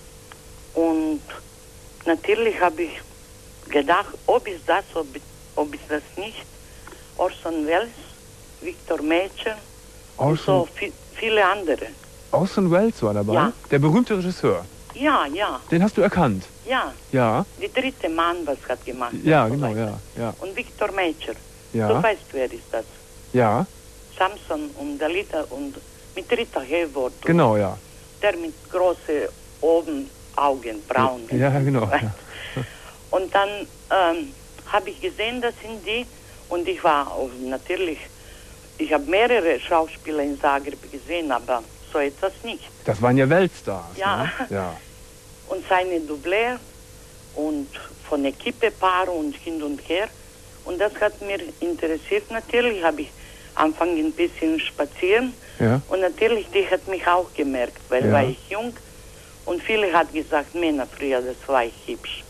S17: Und natürlich habe ich gedacht, ob ist das, ob, ob ist das nicht. Orson Welles, Victor Mature und
S2: Orson,
S17: so viel, viele andere.
S2: Orson Welles war dabei?
S17: Ja.
S2: Der berühmte Regisseur.
S17: Ja, ja.
S2: Den hast du erkannt?
S17: Ja.
S2: Ja.
S17: Der dritte Mann, was hat gemacht.
S2: Ja,
S17: und so
S2: genau,
S17: weiter.
S2: ja, ja.
S17: Und Viktor Metscher.
S2: Ja.
S17: Du weißt, wer ist das?
S2: Ja,
S17: Samson und Dalita und mit Rita Hayworth.
S2: genau, ja.
S17: Der mit großen oben Augen, braun.
S2: Ja, genau. Ja.
S17: Und dann ähm, habe ich gesehen, das sind die. Und ich war auch natürlich, ich habe mehrere Schauspieler in Zagreb gesehen, aber so etwas nicht.
S2: Das waren ja Weltstars.
S17: Ja.
S2: Ne? Ja.
S17: Und seine Doubleur und von Equipe-Paar und hin und her. Und das hat mir interessiert natürlich, habe ich angefangen ein bisschen spazieren.
S2: Ja.
S17: Und natürlich, die hat mich auch gemerkt, weil
S2: Ja.
S17: war ich jung. Und viele hat gesagt, Männer früher, das war ich hübsch.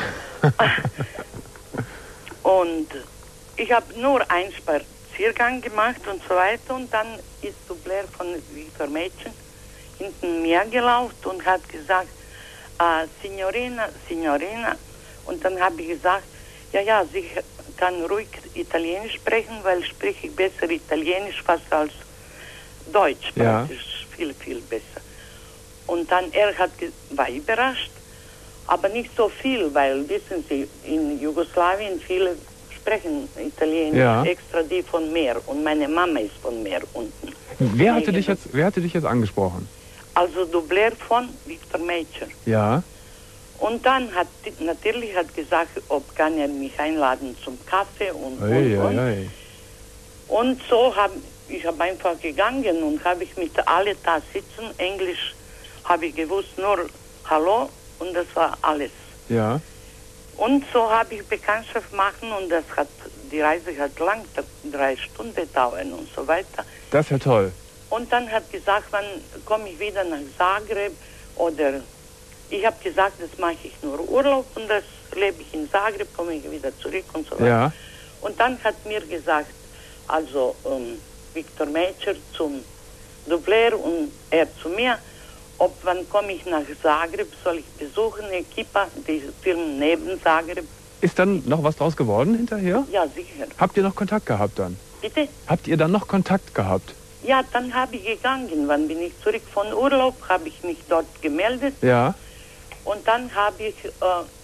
S17: Und ich habe nur einen Spaziergang gemacht und so weiter. Und dann ist Doubleur von Viktor Metscher hinten mir gelaufen und hat gesagt, äh, Signorina, Signorina. Und dann habe ich gesagt, ja, ja, sie kann ruhig Italienisch sprechen, weil spreche ich besser Italienisch fast als Deutsch.
S2: Ja.
S17: Praktisch viel, viel besser. Und dann er hat ge- war überrascht, aber nicht so viel, weil, wissen Sie, in Jugoslawien viele sprechen Italienisch,
S2: Ja.
S17: extra die von Meer. Und meine Mama ist von Meer unten.
S2: Wer hatte dich jetzt, wer hatte dich jetzt angesprochen?
S17: Also Doubleur von Viktor Metscher.
S2: Ja.
S17: Und dann hat natürlich hat gesagt, ob kann er mich einladen zum Kaffee und
S2: Oi,
S17: und, und.
S2: oi, oi.
S17: Und so habe ich hab einfach gegangen und habe ich mit alle da sitzen. Englisch habe ich gewusst, nur Hallo und das war alles.
S2: Ja.
S17: Und so habe ich Bekanntschaft machen und das hat, die Reise hat lang, drei Stunden dauern und so weiter.
S2: Das ist ja toll.
S17: Und dann hat gesagt, wann komme ich wieder nach Zagreb oder ich habe gesagt, das mache ich nur Urlaub und das lebe ich in Zagreb, komme ich wieder zurück und so weiter.
S2: Ja.
S17: Und dann hat mir gesagt, also ähm, Viktor Metscher zum Doubleur und er zu mir, ob wann komme ich nach Zagreb, soll ich besuchen, Equipa, die Film neben Zagreb.
S2: Ist dann noch was draus geworden hinterher?
S17: Ja, sicher.
S2: Habt ihr noch Kontakt gehabt dann?
S17: Bitte?
S2: Habt ihr dann noch Kontakt gehabt?
S17: Ja, dann habe ich gegangen. Wann bin ich zurück von Urlaub, habe ich mich dort gemeldet.
S2: Ja.
S17: Und dann habe ich äh,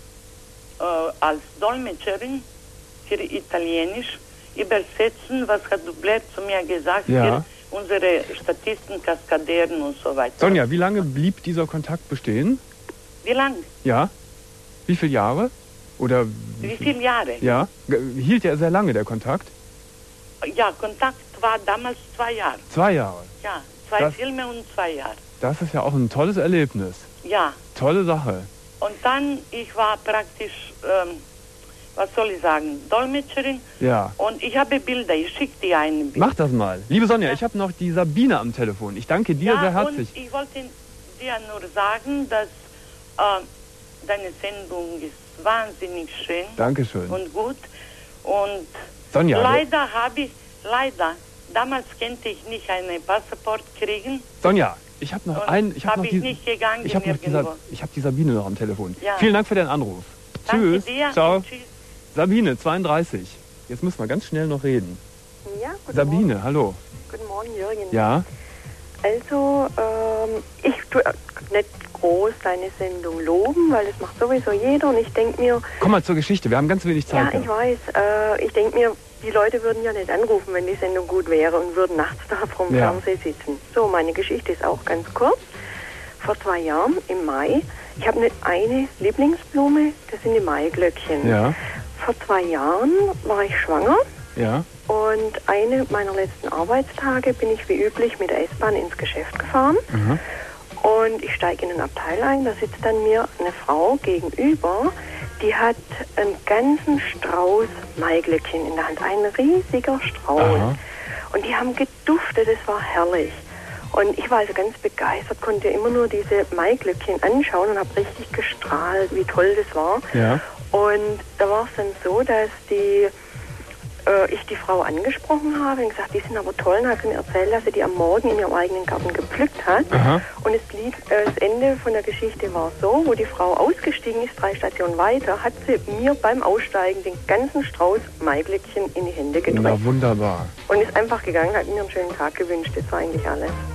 S17: äh, als Dolmetscherin für Italienisch übersetzen, was hat Doubleur zu mir gesagt,
S2: Ja.
S17: für unsere Statisten, Kaskaderen und so weiter.
S2: Sonja, wie lange blieb dieser Kontakt bestehen?
S17: Wie lange?
S2: Ja. Wie viele Jahre? Oder
S17: Wie viele Jahre?
S2: Ja. Ge- Hielt ja sehr lange der Kontakt?
S17: Ja, Kontakt war damals zwei Jahre.
S2: Zwei Jahre.
S17: Ja, zwei
S2: Das-
S17: Filme und zwei Jahre.
S2: Das ist ja auch ein tolles Erlebnis.
S17: Ja,
S2: Tolle Sache.
S17: und dann, ich war praktisch, ähm, was soll ich sagen, Dolmetscherin.
S2: Ja.
S17: Und ich habe Bilder, ich schicke dir ein Bild.
S2: Mach das mal. Liebe Sonja, ich habe noch die Sabine am Telefon. Ich danke dir
S17: ja,
S2: sehr herzlich.
S17: Und ich wollte dir nur sagen, dass äh, deine Sendung ist wahnsinnig schön.
S2: Dankeschön.
S17: Und gut. Und
S2: Sonja,
S17: leider habe ich, leider, damals konnte ich nicht einen Passport kriegen.
S2: Sonja, ich habe noch
S17: Und
S2: einen. Ich
S17: hab
S2: habe noch
S17: ich
S2: die,
S17: nicht gegangen
S2: ich habe noch
S17: irgendwo.
S2: dieser, ich habe die Sabine noch am Telefon.
S17: Ja.
S2: Vielen Dank für den Anruf.
S17: Danke
S2: Tschüss.
S17: dir.
S2: Ciao.
S17: Tschüss.
S2: Sabine, zweiunddreißig. Jetzt müssen wir ganz schnell noch reden.
S18: Ja, guten
S2: Sabine,
S18: Morgen.
S2: hallo.
S18: Guten Morgen, Jürgen.
S2: Ja.
S18: Also, ähm, ich tue nicht groß deine Sendung loben, weil das macht sowieso jeder. Und ich denke mir,
S2: Komm mal zur Geschichte. Wir haben ganz wenig
S18: ja,
S2: Zeit.
S18: ich weiß, äh, ich denke mir, die Leute würden ja nicht anrufen, wenn die Sendung gut wäre und würden nachts da vorm
S2: Ja.
S18: Fernseher sitzen. So, meine Geschichte ist auch ganz kurz. Vor zwei Jahren, im Mai, ich habe nicht eine Lieblingsblume, das sind die Maiglöckchen.
S2: Ja.
S18: Vor zwei Jahren war ich schwanger.
S2: Ja.
S18: Und eine meiner letzten Arbeitstage bin ich wie üblich mit der S-Bahn ins Geschäft gefahren.
S2: Mhm.
S18: Und ich steige in ein Abteil ein, da sitzt dann mir eine Frau gegenüber, die hat einen ganzen Strauß Maiglöckchen in der Hand, ein riesiger Strauß.
S2: Aha.
S18: Und die haben geduftet, es war herrlich. Und ich war also ganz begeistert, konnte immer nur diese Maiglöckchen anschauen und habe richtig gestrahlt, wie toll das war.
S2: Ja.
S18: Und da war es dann so, dass die, äh, ich die Frau angesprochen habe und gesagt, die sind aber toll. Und hat sie mir erzählt, dass sie die am Morgen in ihrem eigenen Garten gepflückt hat.
S2: Aha.
S18: Und es lief, äh, das Ende von der Geschichte war so, wo die Frau ausgestiegen ist, drei Stationen weiter, hat sie mir beim Aussteigen den ganzen Strauß Maiglöckchen in die Hände gedrückt.
S2: Na, wunderbar.
S18: Und ist einfach gegangen, hat mir einen schönen Tag gewünscht. Das war eigentlich alles.